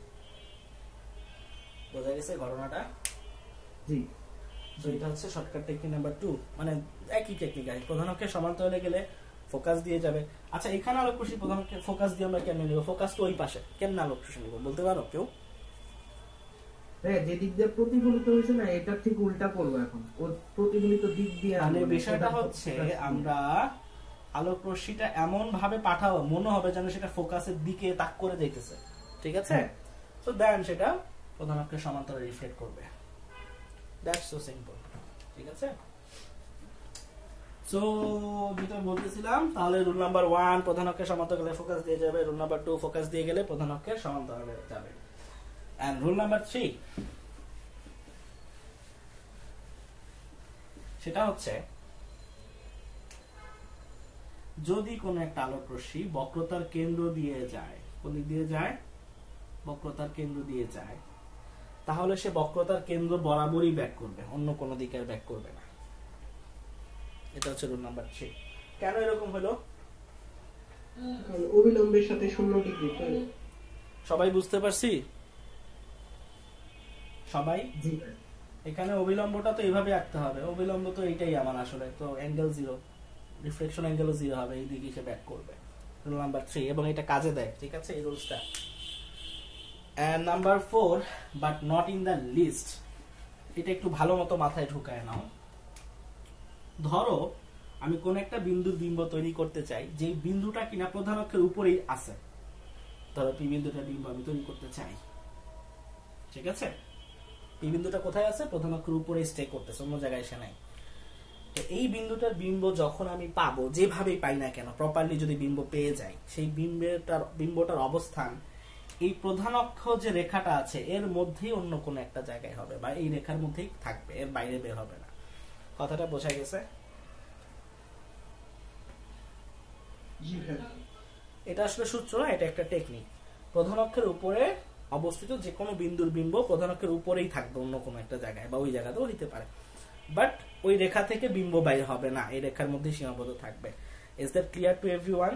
বোঝা গেছে ঘটনাটা? জি। তো এটা হচ্ছে শর্টকাট টেকনিক নাম্বার 2। মানে একই টেকনিক আছে, প্রধান অক্ষের সমান্তরালে গেলে ফোকাস দিয়ে যাবে। আচ্ছা, এখানে আলোক রশ্মি প্রধান অক্ষের ফোকাস দিয়ে আমরা কেমনে নিব? ফোকাস তো ওই পাশে, কেমনে আলোক রশ্মি নিব বলতে পারো কেউ? হ্যাঁ, যে দিক দিয়ে প্রতিফলিত হয়েছে না, এটা ঠিক উল্টা করবো এখন। ওর প্রতিফলিত দিক দিয়ে মানে বিষয়টা হচ্ছে আমরা আলোক রশ্মিটা এমন ভাবে পাঠাবো মনে হবে যেন সেটা ফোকাসের দিকে তাক করে যাইতেছে, ঠিক আছে? তো দেন সেটা প্রধান অক্ষের সমান্তরালে রিফ্লেক্ট করবে। দ্যাটস সো সিম্পল, ঠিক আছে? সো যেটা বলতেছিলাম, তাহলে রুল নাম্বার 1 প্রধান অক্ষের সমান্তরালে ফোকাস দিয়ে যাবে, রুল নাম্বার 2 ফোকাস দিয়ে গেলে প্রধান অক্ষের সমান্তরালে যাবে, এন্ড রুল নাম্বার 3 সেটা হচ্ছে যদি কোন একটা আলোক রশ্মি বক্রতার কেন্দ্র দিয়ে যায়, কোন দিক দিয়ে যায়, বক্রতার কেন্দ্র দিয়ে যায়, তাহলে সে বক্রতার কেন্দ্র বরাবরই ব্যাক করবে, অন্য কোন দিকে ব্যাক করবে না। এটা হচ্ছে রুল নাম্বার 3। কেন এরকম হলো? কারণ অবিলম্বের সাথে 0 ডিগ্রি। সবাই বুঝতে পারছি? সবাই? জি। এখানে অবিলম্বটা তো এইভাবে আঁকতে হবে, অবিলম্ব তো এইটাই আমার আসলে, তো অ্যাঙ্গেল 0, রিফ্লেকশন অ্যাঙ্গেলও 0 হবে, এই দিকে সে ব্যাক করবে। রুল নাম্বার 3, এবং এটা কাজে দেয়, ঠিক আছে এই রুলসটা। And number 4, but not in the list, এটা একটু ভালো মতো মাথায় ঢুকায় নাও। ধরো আমি কোন একটা বিন্দুর বিম্ব তৈরি করতে চাই, যে বিন্দুটা কিনা প্রধান অক্ষের উপরেই আছে। ধরো পি বিন্দুটা বিম্ব আমি তৈরি করতে চাই, ঠিক আছে? এই বিন্দুটা কোথায় আছে? প্রধান অক্ষের উপরে স্টে করতেছে, অন্য জায়গায় এসে নাই। তো এই বিন্দুটার বিম্ব যখন আমি পাবো, যেভাবেই পাই না কেন, প্রপারলি যদি বিম্ব পেয়ে যাই, সেই বিম্বটার অবস্থান এই প্রধান অক্ষ যে রেখাটা আছে এর মধ্যেই অন্য কোনো একটা জায়গায় হবে, বা এই রেখার মধ্যেই থাকবে, এর বাইরে বের হবে না। কথাটা বোঝা গেছে? এটা আসলে সূত্র না, এটা একটা টেকনিক। প্রধান অক্ষের উপরে অবস্থিত যে কোনো বিন্দুর বিম্ব প্রধান অক্ষের উপরেই থাকবে, অন্য কোনো একটা জায়গায়, বা ওই জায়গাতেও হইতে পারে, বাট ওই রেখা থেকে বিম্ব বাইরে হবে না, এই রেখার মধ্যে সীমাবদ্ধ থাকবে। Is that clear to everyone?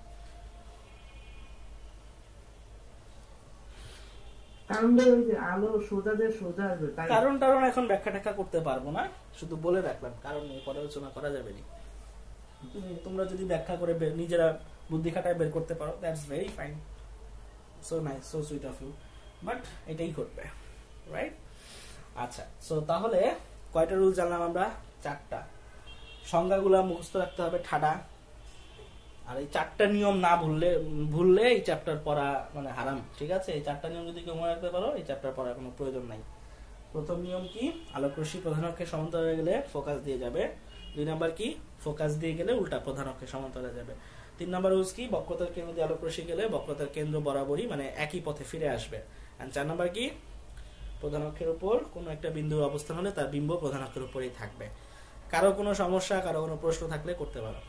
কারণ এখন ব্যাখ্যা করতে পারবো না, শুধু বলে রাখলাম, কারণ নিয়ে পরে আলোচনা করা যাবে না। তোমরা যদি ব্যাখ্যা করে নিজেরা বুদ্ধি খাটায় বের করতে পারো, that's very fine, so nice, so sweet of you, but এটাই ঘটবে, রাইট? আচ্ছা, সো তাহলে কয়টা রুল জানলাম আমরা? 4টা। সংজ্ঞাগুলো মুখস্থ রাখতে হবে ঠাডা, আর এই 4টা নিয়ম না ভুললে এই চ্যাপ্টার পড়া মানে হারাম, ঠিক আছে? এই 4টা নিয়ম যদি কেউ মনে রাখতে পারো, এই চ্যাপ্টার পড়ার কোনো প্রয়োজন নাই। প্রথম নিয়ম কি? আলোক রশ্মি প্রধান অক্ষের সমান্তরালে গেলে ফোকাস দিয়ে যাবে। 2 নাম্বার কি? ফোকাস দিয়ে গেলে উল্টা প্রধান অক্ষের সমান্তরালে যাবে। 3 নাম্বার রুলস কি? বক্রতার কেন্দ্র দিয়ে আলোক রশ্মি গেলে বক্রতার কেন্দ্র বরাবরই মানে একই পথে ফিরে আসবে। আর 4 নাম্বার কি? প্রধান অক্ষের উপর কোনো একটা বিন্দুর অবস্থান হলে তার বিম্ব প্রধান অক্ষের উপরেই থাকবে। কারো কোনো সমস্যা, কারো কোনো প্রশ্ন থাকলে করতে পারো।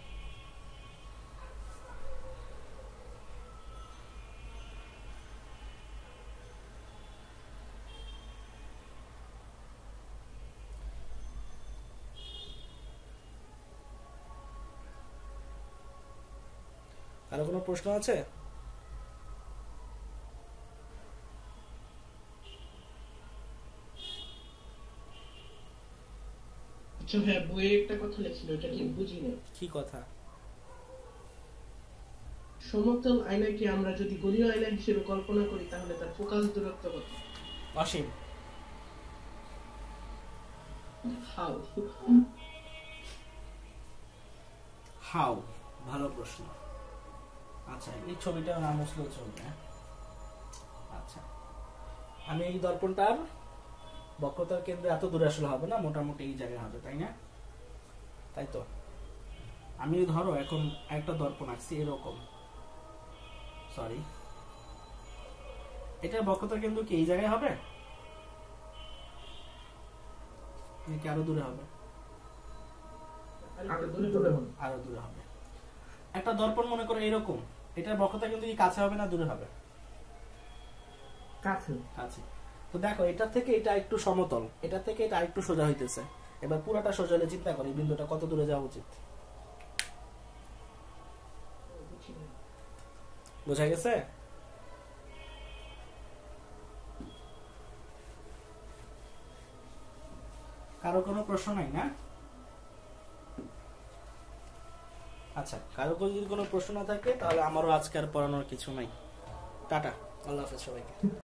কারো কোনো প্রশ্ন আছে? আচ্ছা ভাইয়া, বইয়ে একটা কথা লেখছিল, এটা ঠিক বুঝি না। কি কথা? সমতল আয়নাকে আমরা যদি গোলীয় আয়না হিসেবে কল্পনা করি তাহলে তার ফোকাস দূরত্ব কত? অসীম। হাউ? হাউ, ভালো প্রশ্ন। আচ্ছা, এই ছবিটা না মুছলেও চলবে। আচ্ছা, আমি এই দর্পণটার বক্রতার কেন্দ্রে এত দূরে আসলে হবে না, মোটামুটি এই জায়গায় হবে, তাই না? তাই তো। আমি ধরো এখন একটা দর্পণ আঁকছি এরকম, সরি, এটার বক্রতার কেন্দ্র কি এই জায়গায় হবে নাকি আরো দূরে হবে? আরো দূরে হবে। আরো দূরে হবে। একটা দর্পণ মনে করো এরকম, এটার বক্রতা কিন্তু কি কাছে হবে না দূরে হবে? কাছে। কাছে। তো দেখো, এটা থেকে এটা একটু সমতল, এটা থেকে এটা একটু সোজা হইতেছে। এবার পুরাটা সোজা হলে চিন্তা করো এই বিন্দুটা কত দূরে যাওয়া উচিত। বোঝা গেছে? কারো কোনো প্রশ্ন নাই না? আচ্ছা, কারো যদি কোনো প্রশ্ন না থাকে তাহলে আমারও আজকে আর পড়ানোর কিছু নাই। টাটা, আল্লাহ হাফেজ সবাইকে।